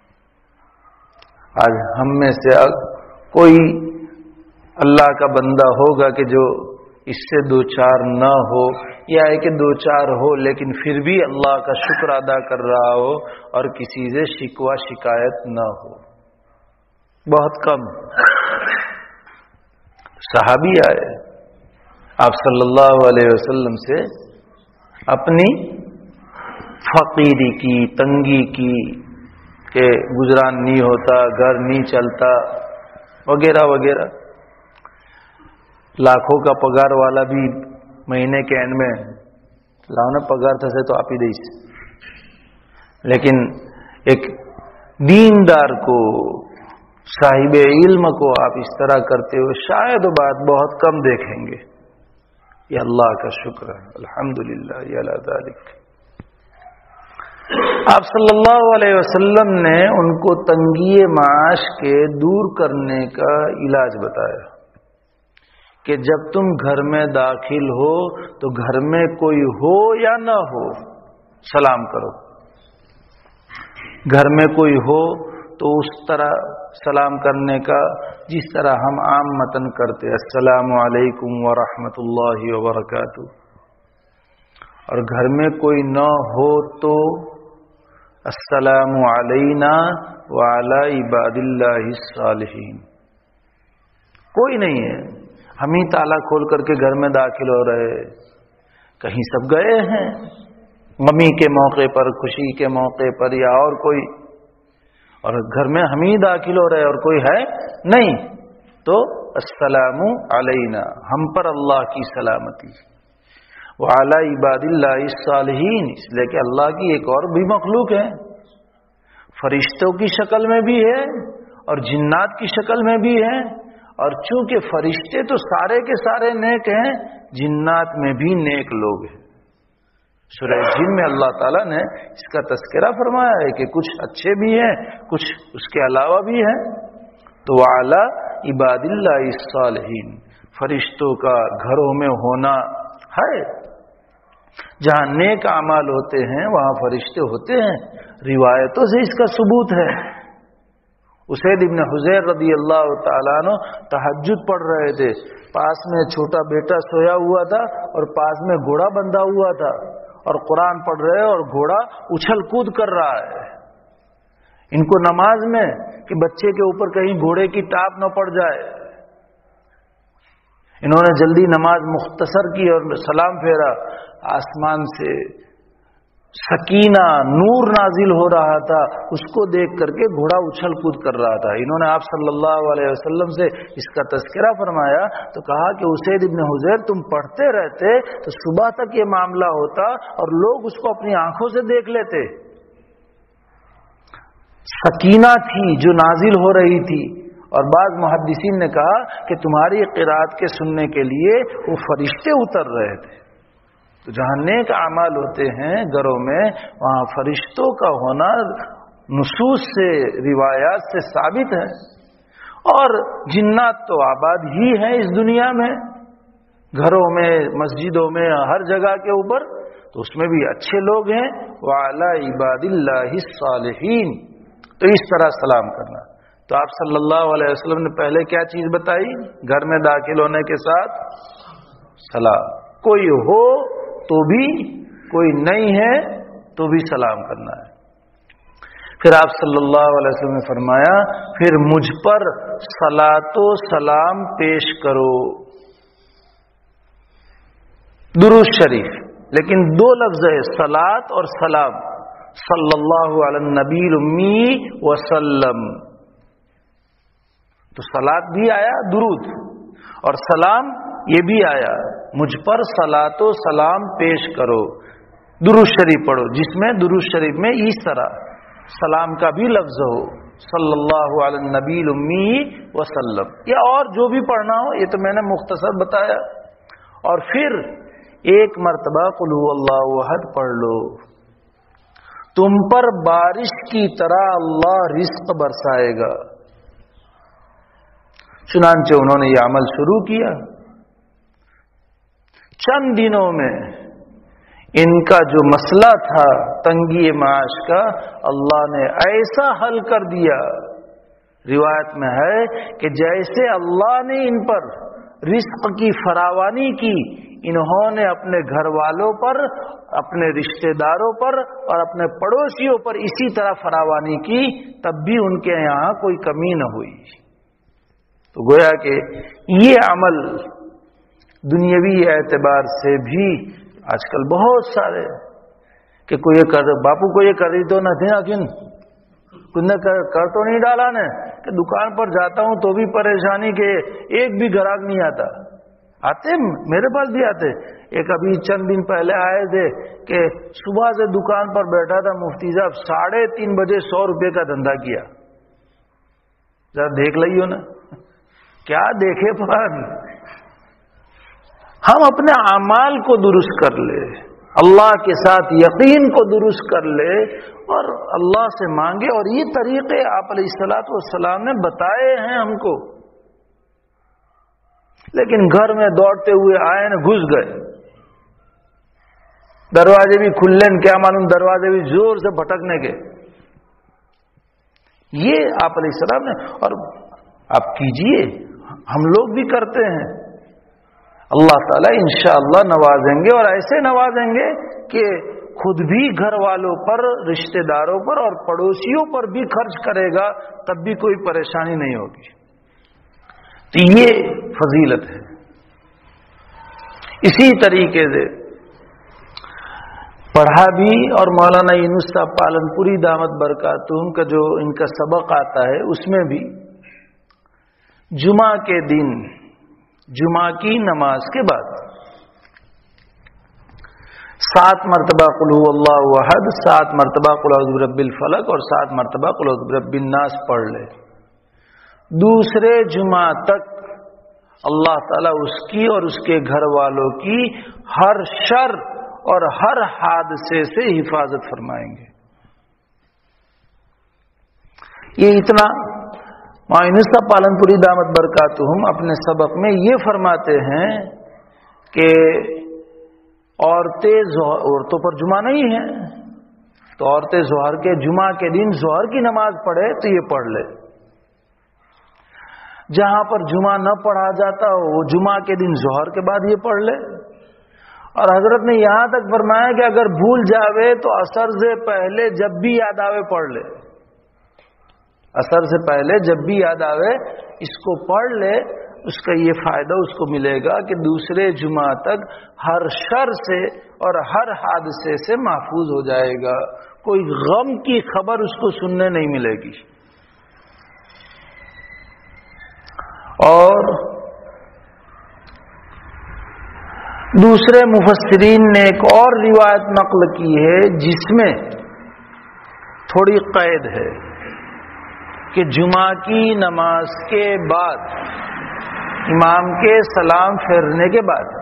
آج ہم میں سے کوئی اللہ کا بندہ ہوگا کہ جو اس سے دو چار نہ ہو، یا ہے کہ دو چار ہو لیکن پھر بھی اللہ کا شکر ادا کر رہا ہو اور کسی سے شکوہ شکایت نہ ہو. بہت کم. صحابی آئے آپ صلی اللہ علیہ وسلم سے اپنی فقیری کی، تنگی کی، کہ گزران نہیں ہوتا، گھر نہیں چلتا، وغیرہ وغیرہ. لاکھوں کا پگار والا بھی مہینے کے اینڈ میں لاؤ نا پگار تھا سے تو آپ ہی دے سے، لیکن ایک دیندار کو، صاحب علم کو آپ اس طرح کرتے ہو شاید بات بہت کم دیکھیں گے. یہ اللہ کا شکر ہے، الحمدللہ علی ذالک. آپ صلی اللہ علیہ وسلم نے ان کو تنگی معاش کے دور کرنے کا علاج بتایا کہ جب تم گھر میں داخل ہو تو گھر میں کوئی ہو یا نہ ہو سلام کرو. گھر میں کوئی ہو تو اس طرح سلام کرنے کا جس طرح ہم عام متن کرتے، السلام علیکم ورحمۃ اللہ وبرکاتہ. اور گھر میں کوئی نہ ہو تو السلام علینا وعلی عباد اللہ الصالحین. کوئی نہیں ہے، ہم ہی تالا کھول کر کے گھر میں داخل ہو رہے، کہیں سب گئے ہیں غمی کے موقع پر، خوشی کے موقع پر، یا اور کوئی، اور گھر میں ہم ہی داخل ہو رہے اور کوئی ہے نہیں، تو السلام علینا، ہم پر اللہ کی سلامتی، وعلی عباد اللہ الصالحین، اس لیے کہ اللہ کی ایک اور بھی مخلوق ہے فرشتوں کی شکل میں بھی ہے اور جنات کی شکل میں بھی ہے، اور چونکہ فرشتے تو سارے کے سارے نیک ہیں، جنات میں بھی نیک لوگ ہیں۔ سورہ جن میں اللہ تعالیٰ نے اس کا تذکرہ فرمایا ہے کہ کچھ اچھے بھی ہیں، کچھ اس کے علاوہ بھی ہیں۔ تو وعلی عباد اللہ الصالحین، فرشتوں کا گھروں میں ہونا ہے، جہاں نیک اعمال ہوتے ہیں وہاں فرشتے ہوتے ہیں، روایتوں سے اس کا ثبوت ہے۔ اسید ابن حضیر رضی اللہ تعالیٰ عنہ تہجد پڑھ رہے تھے، پاس میں چھوٹا بیٹا سویا ہوا تھا اور پاس میں گھوڑا بندھا ہوا تھا، اور قرآن پڑھ رہے اور گھوڑا اچھل کود کر رہا ہے۔ ان کو نماز میں کہ بچے کے اوپر کہیں گھوڑے کی ٹاپ نہ پڑ جائے، انہوں نے جلدی نماز مختصر کی اور سلام پھیرا۔ آسمان سے سکینہ نور نازل ہو رہا تھا، اس کو دیکھ کر کے گھوڑا اچھل کود کر رہا تھا۔ انہوں نے آپ صلی اللہ علیہ وسلم سے اس کا تذکرہ فرمایا تو کہا کہ اسید ابن حضیر تم پڑھتے رہتے تو صبح تک یہ معاملہ ہوتا اور لوگ اس کو اپنی آنکھوں سے دیکھ لیتے۔ سکینہ تھی جو نازل ہو رہی تھی، اور بعض محدثین نے کہا کہ تمہاری قرات کے سننے کے لیے وہ فرشتے اتر رہے تھے۔ تو جہاں نیک اعمال ہوتے ہیں گھروں میں، وہاں فرشتوں کا ہونا نصوص سے روایات سے ثابت ہے۔ اور جنات تو آباد ہی ہیں اس دنیا میں، گھروں میں، مسجدوں میں، ہر جگہ کے اوپر، تو اس میں بھی اچھے لوگ ہیں۔ وعلی عباد اللہ الصالحین، تو اس طرح سلام کرنا۔ تو آپ صلی اللہ علیہ وسلم نے پہلے کیا چیز بتائی؟ گھر میں داخل ہونے کے ساتھ سلام، کوئی ہو تو بھی، کوئی نہیں ہے تو بھی سلام کرنا ہے۔ پھر آپ صلی اللہ علیہ وسلم نے فرمایا پھر مجھ پر صلاۃ و سلام پیش کرو، درود شریف، لیکن دو لفظ ہے صلاۃ اور سلام، صلی اللہ علی النبی الامی وسلم۔ تو صلاۃ بھی آیا درود، اور سلام یہ بھی آیا مجھ پر صلاۃ و سلام پیش کرو، درود شریف پڑھو، جس میں درود شریف میں اس طرح سلام کا بھی لفظ ہو، صلی اللہ علی النبی الامی وسلم، یا اور جو بھی پڑھنا ہو، یہ تو میں نے مختصر بتایا۔ اور پھر ایک مرتبہ قل هو اللہ احد پڑھ لو، تم پر بارش کی طرح اللہ رزق برسائے گا۔ چنانچہ انہوں نے یہ عمل شروع کیا، چند دنوں میں ان کا جو مسئلہ تھا تنگی معاش کا، اللہ نے ایسا حل کر دیا، روایت میں ہے کہ جیسے اللہ نے ان پر رزق کی فراوانی کی، انہوں نے اپنے گھر والوں پر، اپنے رشتہ داروں پر اور اپنے پڑوسیوں پر اسی طرح فراوانی کی، تب بھی ان کے یہاں کوئی کمی نہ ہوئی۔ تو گویا کہ یہ عمل دنیاوی اعتبار سے بھی آج کل بہت سارے کہ کوئی یہ کر، باپو کو یہ کری تو نہ تھی نا، کن کچھ نہ کر تو نہیں ڈالا نے، کہ دکان پر جاتا ہوں تو بھی پریشانی کہ ایک بھی گراہک نہیں آتا، آتے میرے پاس بھی آتے۔ ایک ابھی چند دن پہلے آئے تھے کہ صبح سے دکان پر بیٹھا تھا مفتی صاحب، 3:30 بجے 100 روپے کا دھندا کیا۔ ذرا دیکھ لئیو نا، کیا دیکھے پر ہم اپنے اعمال کو درست کر لے، اللہ کے ساتھ یقین کو درست کر لے اور اللہ سے مانگے، اور یہ طریقے آپ علیہ الصلوۃ والسلام نے بتائے ہیں ہم کو۔ لیکن گھر میں دوڑتے ہوئے آئے نا، گھس گئے، دروازے بھی کھلے، کیا معلوم دروازے بھی زور سے بھٹکنے کے۔ یہ آپ علیہ السلام نے، اور آپ کیجئے، ہم لوگ بھی کرتے ہیں، اللہ تعالیٰ انشاءاللہ نوازیں گے، اور ایسے نوازیں گے کہ خود بھی گھر والوں پر، رشتہ داروں پر اور پڑوسیوں پر بھی خرچ کرے گا، تب بھی کوئی پریشانی نہیں ہوگی۔ تو یہ فضیلت ہے۔ اسی طریقے سے پڑھا بھی، اور مولانا یونس صاحب پالن پوری دامت برکاتہم کا جو ان کا سبق آتا ہے، اس میں بھی جمعہ کے دن، جمعہ کی نماز کے بعد 7 مرتبہ قل هو اللہ احد، 7 مرتبہ قل اعوذ برب الفلق اور 7 مرتبہ قل اعوذ برب الناس پڑھ لے. دوسرے جمعہ تک اللہ تعالیٰ اس کی اور اس کے گھر والوں کی ہر شر اور ہر حادثے سے حفاظت فرمائیں گے. یہ اتنا معین صاحب پالنپوری دامت برکاتہم اپنے سبق میں یہ فرماتے ہیں کہ عورتوں پر جمعہ نہیں ہے، تو عورتیں ظہر کے جمعہ کے دن ظہر کی نماز پڑھے تو یہ پڑھ لے. جہاں پر جمعہ نہ پڑھا جاتا ہو وہ جمعہ کے دن ظہر کے بعد یہ پڑھ لے. اور حضرت نے یہاں تک فرمایا کہ اگر بھول جاوے تو عصر سے پہلے جب بھی یاد آوے پڑھ لے. عصر سے پہلے جب بھی یاد آوے اس کو پڑھ لے. اس کا یہ فائدہ اس کو ملے گا کہ دوسرے جمعہ تک ہر شر سے اور ہر حادثے سے محفوظ ہو جائے گا. کوئی غم کی خبر اس کو سننے نہیں ملے گی. اور دوسرے مفسرین نے ایک اور روایت نقل کی ہے جس میں تھوڑی قید ہے کہ جمعہ کی نماز کے بعد امام کے سلام پھیرنے کے بعد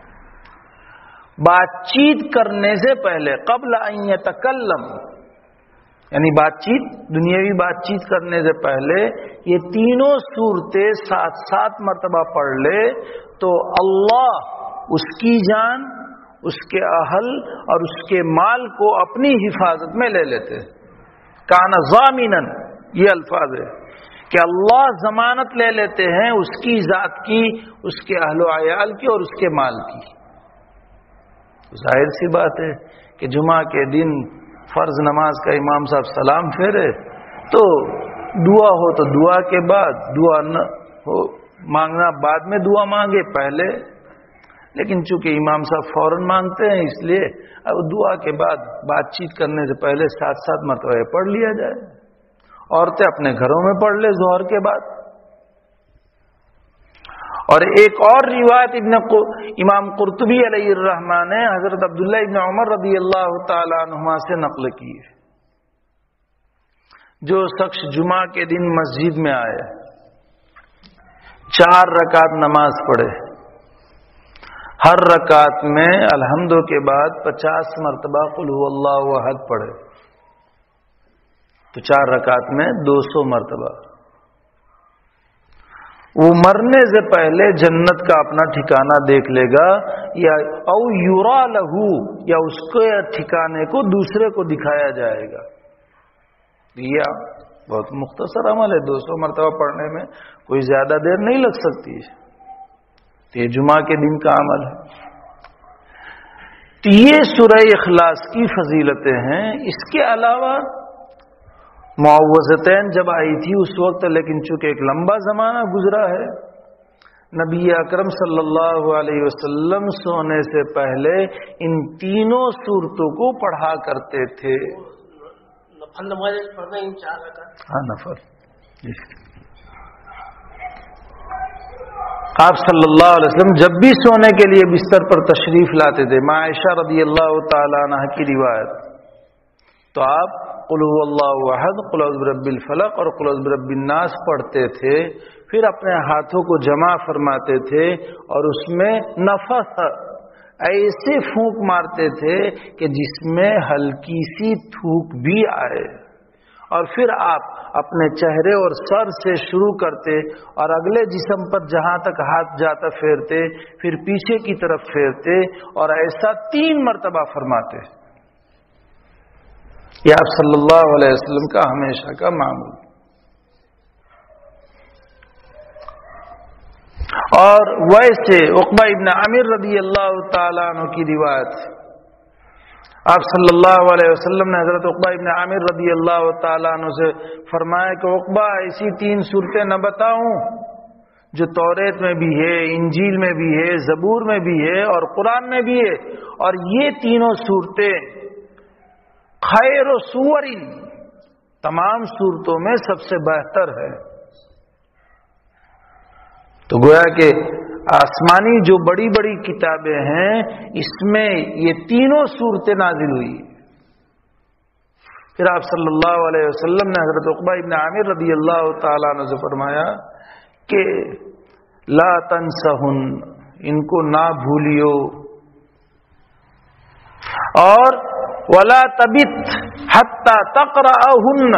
بات چیت کرنے سے پہلے قبل ان یتکلم، یعنی بات چیت دنیاوی بات چیت کرنے سے پہلے یہ تینوں صورتیں 7 مرتبہ پڑھ لے تو اللہ اس کی جان، اس کے اہل اور اس کے مال کو اپنی حفاظت میں لے لیتے. کان ضامنا، یہ الفاظ ہے کہ اللہ ضمانت لے لیتے ہیں اس کی ذات کی، اس کے اہل و عیال کی اور اس کے مال کی. ظاہر سی بات ہے کہ جمعہ کے دن فرض نماز کا امام صاحب سلام پھیرے تو دعا ہو تو دعا کے بعد، دعا نہ ہو مانگنا بعد میں دعا مانگے پہلے. لیکن چونکہ امام صاحب فوراً مانگتے ہیں اس لیے اب دعا کے بعد بات چیت کرنے سے پہلے 7 مرتبہ پڑھ لیا جائے. عورتیں اپنے گھروں میں پڑھ لے ظہر کے بعد. اور ایک اور روایت امام قرطبی علیہ الرحمٰن نے حضرت عبداللہ ابن عمر رضی اللہ تعالی عنہما سے نقل کی ہے. جو شخص جمعہ کے دن مسجد میں آئے، 4 رکعت نماز پڑھے، ہر رکعت میں الحمد کے بعد 50 مرتبہ قل هو اللہ احد پڑھے تو 4 رکعت میں 200 مرتبہ، وہ مرنے سے پہلے جنت کا اپنا ٹھکانہ دیکھ لے گا، یا او یرا لہو، یا اس کے ٹھکانے کو دوسرے کو دکھایا جائے گا. یہ بہت مختصر عمل ہے، 200 مرتبہ پڑھنے میں کوئی زیادہ دیر نہیں لگ سکتی ہے. یہ جمعہ کے دن کا عمل ہے. تو یہ سورہ اخلاص کی فضیلتیں ہیں. اس کے علاوہ معوذتین جب آئی تھی اس وقت، لیکن چونکہ ایک لمبا زمانہ گزرا ہے، نبی اکرم صلی اللہ علیہ وسلم سونے سے پہلے ان تینوں صورتوں کو پڑھا کرتے تھے. نفل نماز پڑھنا ان 4 رکعت، ہاں نفل. آپ صلی اللہ علیہ وسلم جب بھی سونے کے لیے بستر پر تشریف لاتے تھے، عائشہ رضی اللہ تعالی عنہ کی روایت، تو آپ قل هو اللہ احد، قل اعوذ برب الفلق اور قل اعوذ برب الناس پڑھتے تھے. پھر اپنے ہاتھوں کو جمع فرماتے تھے اور اس میں نفث، ایسے پھونک مارتے تھے کہ جس میں ہلکی سی تھوک بھی آئے، اور پھر آپ اپنے چہرے اور سر سے شروع کرتے اور اگلے جسم پر جہاں تک ہاتھ جاتا پھیرتے، پھر پیچھے کی طرف پھیرتے اور ایسا 3 مرتبہ فرماتے. یہ آپ صلی اللہ علیہ وسلم کا ہمیشہ کا معمول. اور ویسے عقبہ ابن عامر رضی اللہ تعالیٰ عنہ کی روایت، آپ صلی اللہ علیہ وسلم نے حضرت عقبہ ابن عامر رضی اللہ تعالیٰ عنہ سے فرمایا کہ عقبہ ایسی 3 صورتیں نہ بتاؤں جو توریت میں بھی ہے، انجیل میں بھی ہے، زبور میں بھی ہے اور قرآن میں بھی ہے، اور یہ تینوں صورتیں خیر و سور، تمام صورتوں میں سب سے بہتر ہے. تو گویا کہ آسمانی جو بڑی بڑی کتابیں ہیں اس میں یہ تینوں صورتیں نازل ہوئی. پھر آپ صلی اللہ علیہ وسلم نے حضرت عقبہ ابن عامر رضی اللہ تعالیٰ عنہ سے فرمایا کہ لا تنسہن، ان کو نہ بھولیو، اور ولا تبت حتی تقرأہن،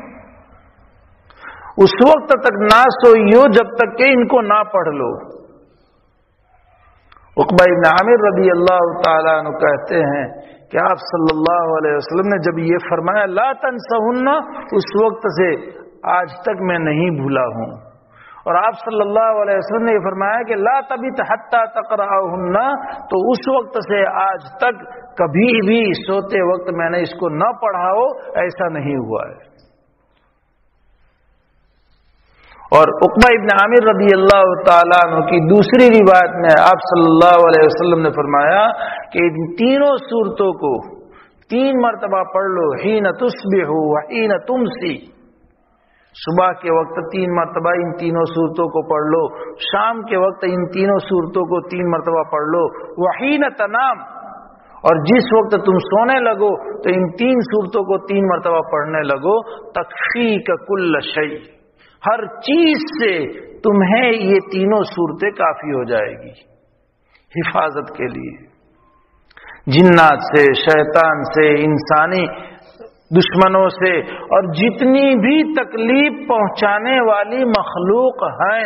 اس وقت تک نہ سوئیو جب تک کہ ان کو نہ پڑھ لو. عقبہ ابن عامر رضی اللہ تعالیٰ عنہ کہتے ہیں کہ آپ صلی اللہ علیہ وسلم نے جب یہ فرمایا لا تنسہن، اس وقت سے آج تک میں نہیں بھولا ہوں. اور آپ صلی اللہ علیہ وسلم نے یہ فرمایا کہ لا تبت حتی تقرأہن، تو اس وقت سے آج تک کبھی بھی سوتے وقت میں نے اس کو نہ پڑھا ہو، ایسا نہیں ہوا ہے. اور عقبہ ابن عامر رضی اللہ تعالیٰ عنہ کی دوسری روایت میں آپ صلی اللہ علیہ وسلم نے فرمایا کہ ان تینوں صورتوں کو 3 مرتبہ پڑھ لو، حین تصبح وحین تمسی، صبح کے وقت 3 مرتبہ ان تینوں صورتوں کو پڑھ لو، شام کے وقت ان تینوں صورتوں کو 3 مرتبہ پڑھ لو، وحین تنام، اور جس وقت تم سونے لگو تو ان 3 صورتوں کو 3 مرتبہ پڑھنے لگو. تکفیک کل شیء، ہر چیز سے تمہیں یہ تینوں صورتیں کافی ہو جائے گی حفاظت کے لیے، جنات سے، شیطان سے، انسانی دشمنوں سے، اور جتنی بھی تکلیف پہنچانے والی مخلوق ہیں.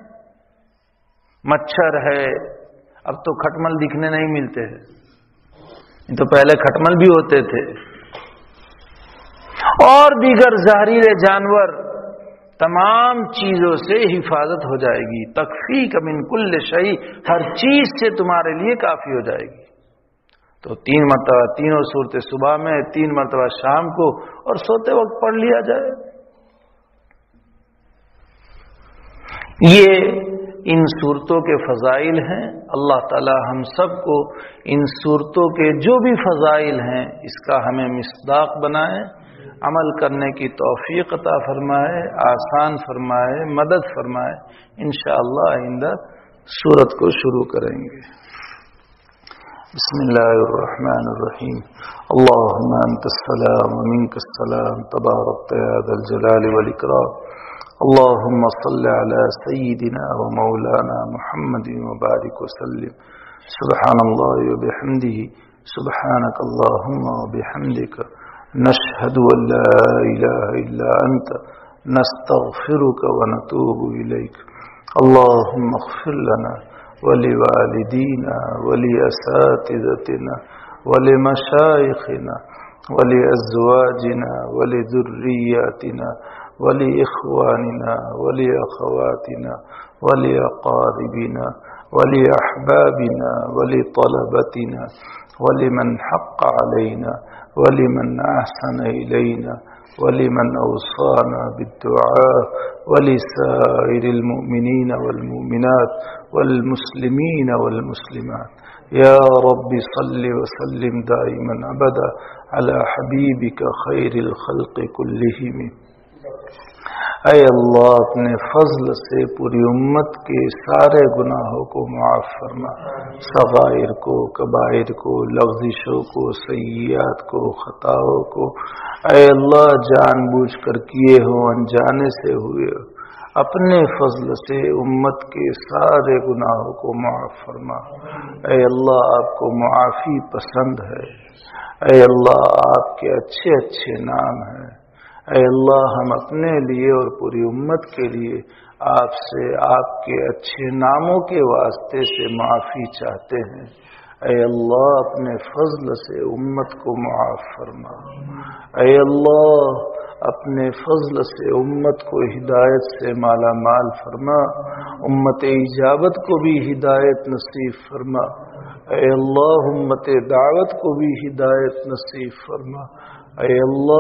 مچھر ہے، اب تو کھٹمل دکھنے نہیں ملتے ہیں، یہ تو پہلے کھٹمل بھی ہوتے تھے، اور دیگر زہریلے جانور، تمام چیزوں سے حفاظت ہو جائے گی. تکفیک من کل شیء، ہر چیز سے تمہارے لیے کافی ہو جائے گی. تو 3 مرتبہ تینوں صورتیں صبح میں، 3 مرتبہ شام کو، اور سوتے وقت پڑھ لیا جائے. یہ ان صورتوں کے فضائل ہیں. اللہ تعالی ہم سب کو ان صورتوں کے جو بھی فضائل ہیں اس کا ہمیں مصداق بنائے، عمل کرنے کی توفیق عطا فرمائے، آسان فرمائے، مدد فرمائے. انشاءاللہ آئندہ سورت کو شروع کریں گے. بسم اللہ الرحمن الرحیم. اللہم انت السلام ومنک السلام، تبارکت یا ذا الجلال والاکرام. اللہم صل علی سیدنا ومولانا محمد وبارک وسلم. سبحان اللہ وبحمدہ، سبحانک اللہم وبحمدک، نشهد ان لا اله الا انت، نستغفرك ونتوب اليك. اللهم اغفر لنا ولوالدينا ولاساتذتنا ولمشايخنا ولازواجنا ولذرياتنا ولاخواننا ولاخواتنا ولاقاربنا ولاحبابنا ولطلبتنا ولمن حق علينا ولمن أحسن إلينا ولمن أوصانا بالدعاء ولسائر المؤمنين والمؤمنات والمسلمين والمسلمات. يا رب صل وسلم دائما أبدا على حبيبك خير الخلق كلهم. اے اللہ اپنے فضل سے پوری امت کے سارے گناہوں کو معاف فرما، صغائر کو، کبائر کو، لغزشوں کو، سیئات کو، خطاؤں کو. اے اللہ جان بوجھ کر کیے ہو، انجانے سے ہوئے ہو، اپنے فضل سے امت کے سارے گناہوں کو معاف فرما. اے اللہ آپ کو معافی پسند ہے. اے اللہ آپ کے اچھے اچھے نام ہیں. اے اللہ ہم اپنے لیے اور پوری امت کے لیے آپ سے آپ کے اچھے ناموں کے واسطے سے معافی چاہتے ہیں. اے اللہ اپنے فضل سے امت کو معاف فرما. اے اللہ اپنے فضل سے امت کو ہدایت سے مالا مال فرما، امت اجابت کو بھی ہدایت نصیب فرما. اے اللہ امت دعوت کو بھی ہدایت نصیب فرما. اے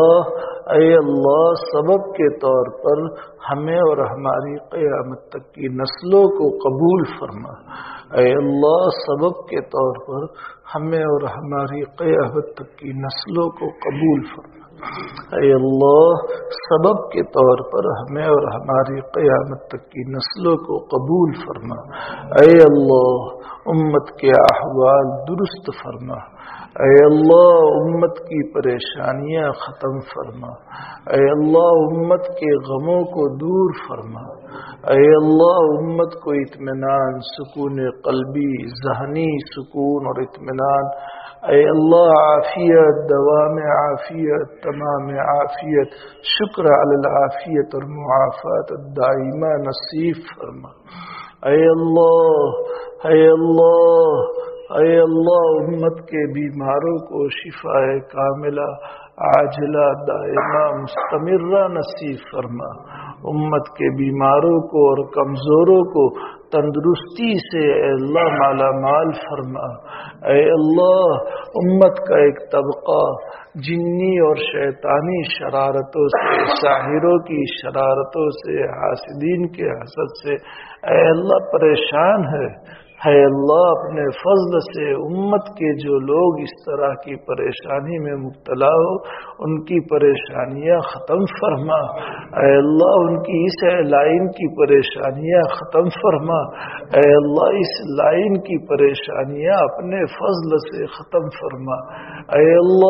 اللہ سبب کے طور پر ہمیں اور ہماری قیامت تک کی نسلوں کو قبول فرما. اے اللہ سبب کے طور پر ہمیں اور ہماری قیامت تک کی نسلوں کو قبول فرما۔ اے اللہ سبب کے طور پر ہمیں اور ہماری قیامت تک کی نسلوں کو قبول فرما۔ اے اللہ امت کے احوال درست فرما۔ اے اللہ امت کی پریشانیاں ختم فرما۔ اے اللہ امت کے غموں کو دور فرما۔ اے اللہ امت کو اطمینان، سکون قلبی، ذہنی سکون اور اطمینان، اے اللہ عافیت، دوام عافیت، تمام عافیت، شکر علی العافیت اور معافات الدائمہ نصیب فرما۔ اے اللہ اے اللہ اے اللہ امت کے بیماروں کو شفا کاملہ عاجلہ دائمہ مستمرہ نصیب فرما۔ امت کے بیماروں کو اور کمزوروں کو تندرستی سے اے اللہ مالا مال فرما۔ اے اللہ امت کا ایک طبقہ جنی اور شیطانی شرارتوں سے، ساحروں کی شرارتوں سے، حاسدین کے حسد سے اے اللہ پریشان ہے۔ اے اللہ اپنے فضل سے امت کے جو لوگ اس طرح کی پریشانی میں مبتلا ہو ان کی پریشانیاں ختم فرما۔ اے اللہ ان کی اس لائن کی پریشانیاں ختم فرما۔ اے اللہ اس لائن کی پریشانیاں اپنے فضل سے ختم فرما۔ اے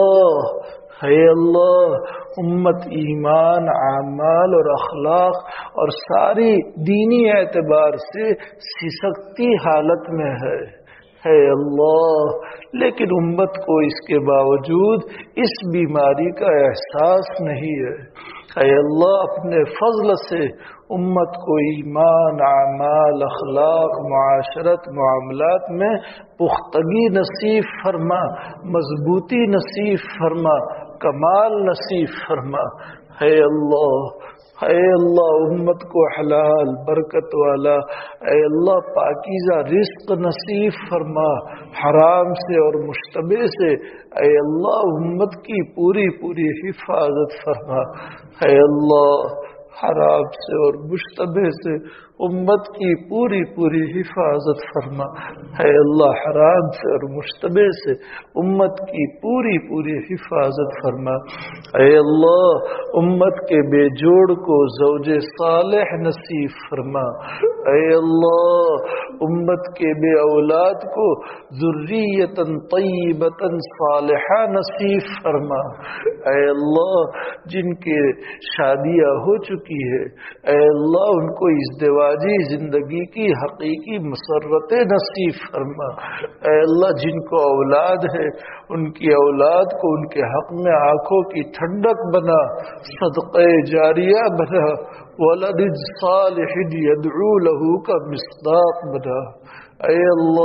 اللہ امت ایمان، اعمال اور اخلاق اور ساری دینی اعتبار سے سسکتی حالت میں ہے۔ اے اللہ لیکن امت کو اس کے باوجود اس بیماری کا احساس نہیں ہے۔ اے اللہ اپنے فضل سے امت کو ایمان، اعمال، اخلاق، معاشرت، معاملات میں پختگی نصیب فرما، مضبوطی نصیب فرما، کمال نصیب فرما۔ اے اللہ امت کو حلال برکت والا اے اللہ پاکیزہ رزق نصیب فرما، حرام سے اور مشتبہ سے اے اللہ امت کی پوری حفاظت فرما۔ اے اللہ حرام سے اور مشتبہ سے امت کی پوری حفاظت فرما۔ اے اللہ حرام سے اور مشتبہ سے امت کی پوری حفاظت فرما۔ اے اللہ امت کے بے جوڑ کو زوج صالح نصیب فرما۔ اے اللہ امت کے بے اولاد کو ذریۃ طیبۃ صالحہ نصیب فرما۔ اے اللہ جن کے شادیاں ہو چکی ہے اے اللہ ان کو ازدواجی زندگی کی حقیقی مسرتیں نصیب فرما۔ اے اللہ جن کو اولاد ہے ان کی اولاد کو ان کے حق میں آنکھوں کی ٹھنڈک بنا، صدقہ جاریہ بنا، ولد صالح یدعو له کا مصداق بنا۔ اے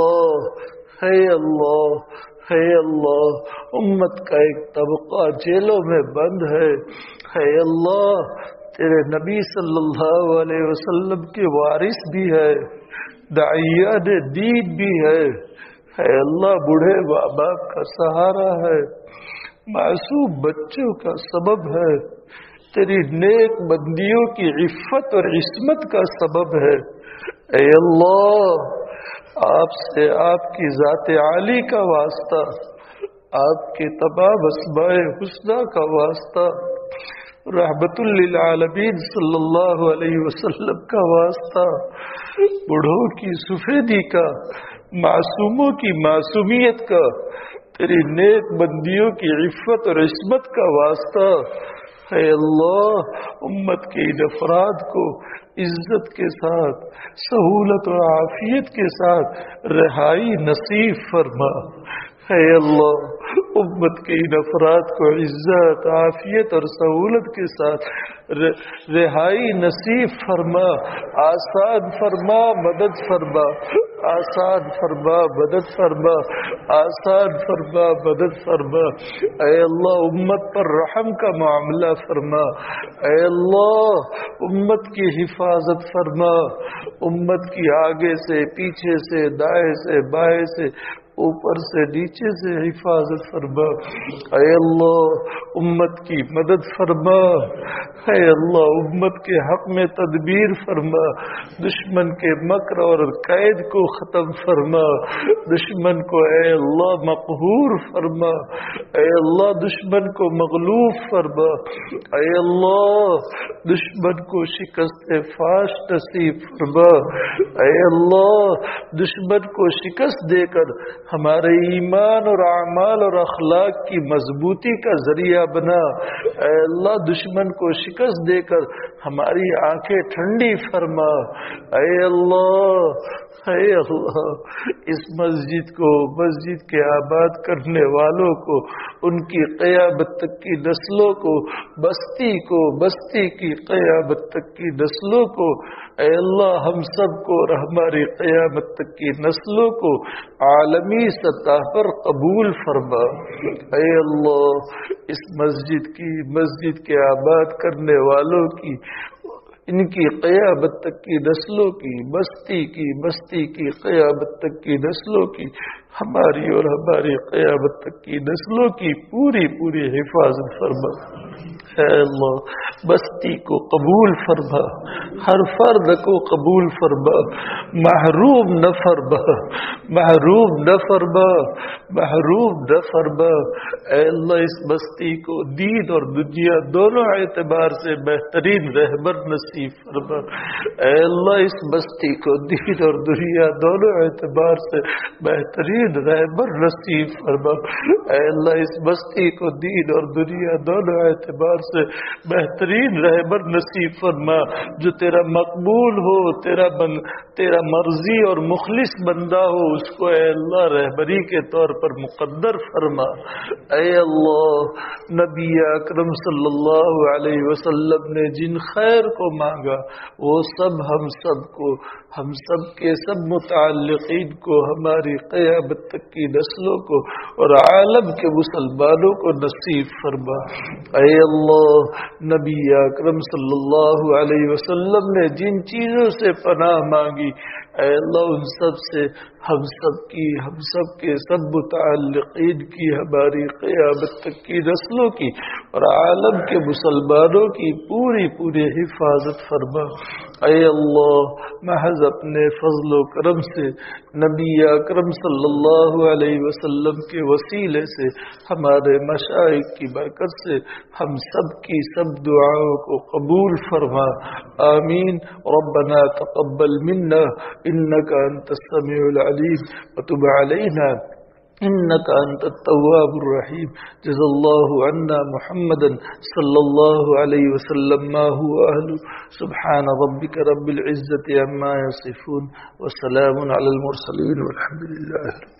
اللہ امت کا ایک طبقہ جیلوں میں بند ہے۔ اے اللہ تیرے نبی صلی اللہ علیہ وسلم کے وارث بھی ہے، داعیان دین بھی ہے۔ اے اللہ بوڑھے ماں باپ کا سہارا ہے، معصوم بچوں کا سبب ہے، تیری نیک بندیوں کی عفت اور عصمت کا سبب ہے۔ اے اللہ آپ سے آپ کی ذات عالی کا واسطہ، آپ کے تمام اسماء حسنہ کا واسطہ، رحمت للعالمین صلی اللہ علیہ وسلم کا واسطہ، بوڑھوں کی سفیدی کا، معصوموں کی معصومیت کا، تیری نیک بندیوں کی عفت اور عصمت کا واسطہ۔ اے اللہ امت کے ان افراد کو عزت کے ساتھ، سہولت اور عافیت کے ساتھ رہائی نصیب فرما۔ اے اللہ امت کے ان افراد کو عزت، عافیت اور سہولت کے ساتھ رہائی نصیب فرما، آسان فرما، مدد فرما، آسان فرما، مدد فرما، آسان فرما، مدد فرما۔ اے اللہ امت پر رحم کا معاملہ فرما۔ اے اللہ امت کی حفاظت فرما، امت کی آگے سے، پیچھے سے، دائیں سے، بائیں سے اوپر سے نیچے سے حفاظت فرما، اے اللہ امت کی مدد فرما، اے اللہ امت کے حق میں تدبیر فرما، دشمن کے مکر اور قید کو ختم فرما، دشمن کو اے اللہ مقہور فرما، اے اللہ دشمن کو مغلوب فرما، اے اللہ دشمن کو شکست فاش نصیب فرما، اے اللہ دشمن کو شکست دے کر ہمارے ایمان اور اعمال اور اخلاق کی مضبوطی کا ذریعہ بنا، اے اللہ دشمن کو شکست دے کر ہماری آنکھیں ٹھنڈی فرما، اے اللہ اس مسجد کو، مسجد کے آباد کرنے والوں کو، ان کی قیامت تک کی نسلوں کو، بستی کی قیامت تک کی نسلوں کو، اے اللہ ہم سب کو اور ہماری قیامت تک کی نسلوں کو عالمی سطح پر قبول فرما، اے اللہ اس مسجد کے آباد کرنے والوں کی، ان کی قیامت تک کی نسلوں کی، بستی کی قیامت تک کی نسلوں کی، ہماری اور ہماری قیامت تک کی نسلوں کی پوری حفاظت فرما، اے اللہ بستی کو قبول فرما، ہر فرد کو قبول فرما، محروم نہ فرما، اے اللہ اس بستی کو دین اور دنیا دونوں اعتبار سے بہترین رہبر نصیب فرما، اے اللہ اس بستی کو دین اور دنیا دونوں اعتبار سے بہترین رہبر نصیب فرما، اے اللہ اس بستی کو دین اور دنیا دونوں اعتبار سے بہترین رہبر نصیب فرما، جو تیرا مقبول ہو، تیرا مرضی اور مخلص بندہ ہو، اس کو اے اللہ رہبری کے طور پر مقدر فرما، اے اللہ نبی اکرم صلی اللہ علیہ وسلم نے جن خیر کو مانگا وہ سب ہم سب کے سب متعلقین کو، ہماری قیامت تک کی نسلوں کو اور عالم کے مسلمانوں کو نصیب فرما، اے اللہ نبی اکرم صلی اللہ علیہ وسلم نے جن چیزوں سے پناہ مانگی اے اللہ ان سب سے ہم سب کے سب متعلقین کی، ہماری قیامت تک کی نسلوں کی اور عالم کے مسلمانوں کی پوری حفاظت فرما، اے اللہ محض اپنے فضل و کرم سے نبی اکرم صلی اللہ علیہ وسلم کے وسیلے سے ہمارے مشائخ کی برکت سے ہم سب کی سب دعاؤں کو قبول فرما، آمین۔ ربنا تقبل منا انك انت السميع العليم وتب علينا انك انت التواب الرحيم، جزا الله عنا محمدا صلى الله عليه وسلم ما هو اهله، سبحان ربك رب العزة عما يصفون وسلام على المرسلين والحمد لله۔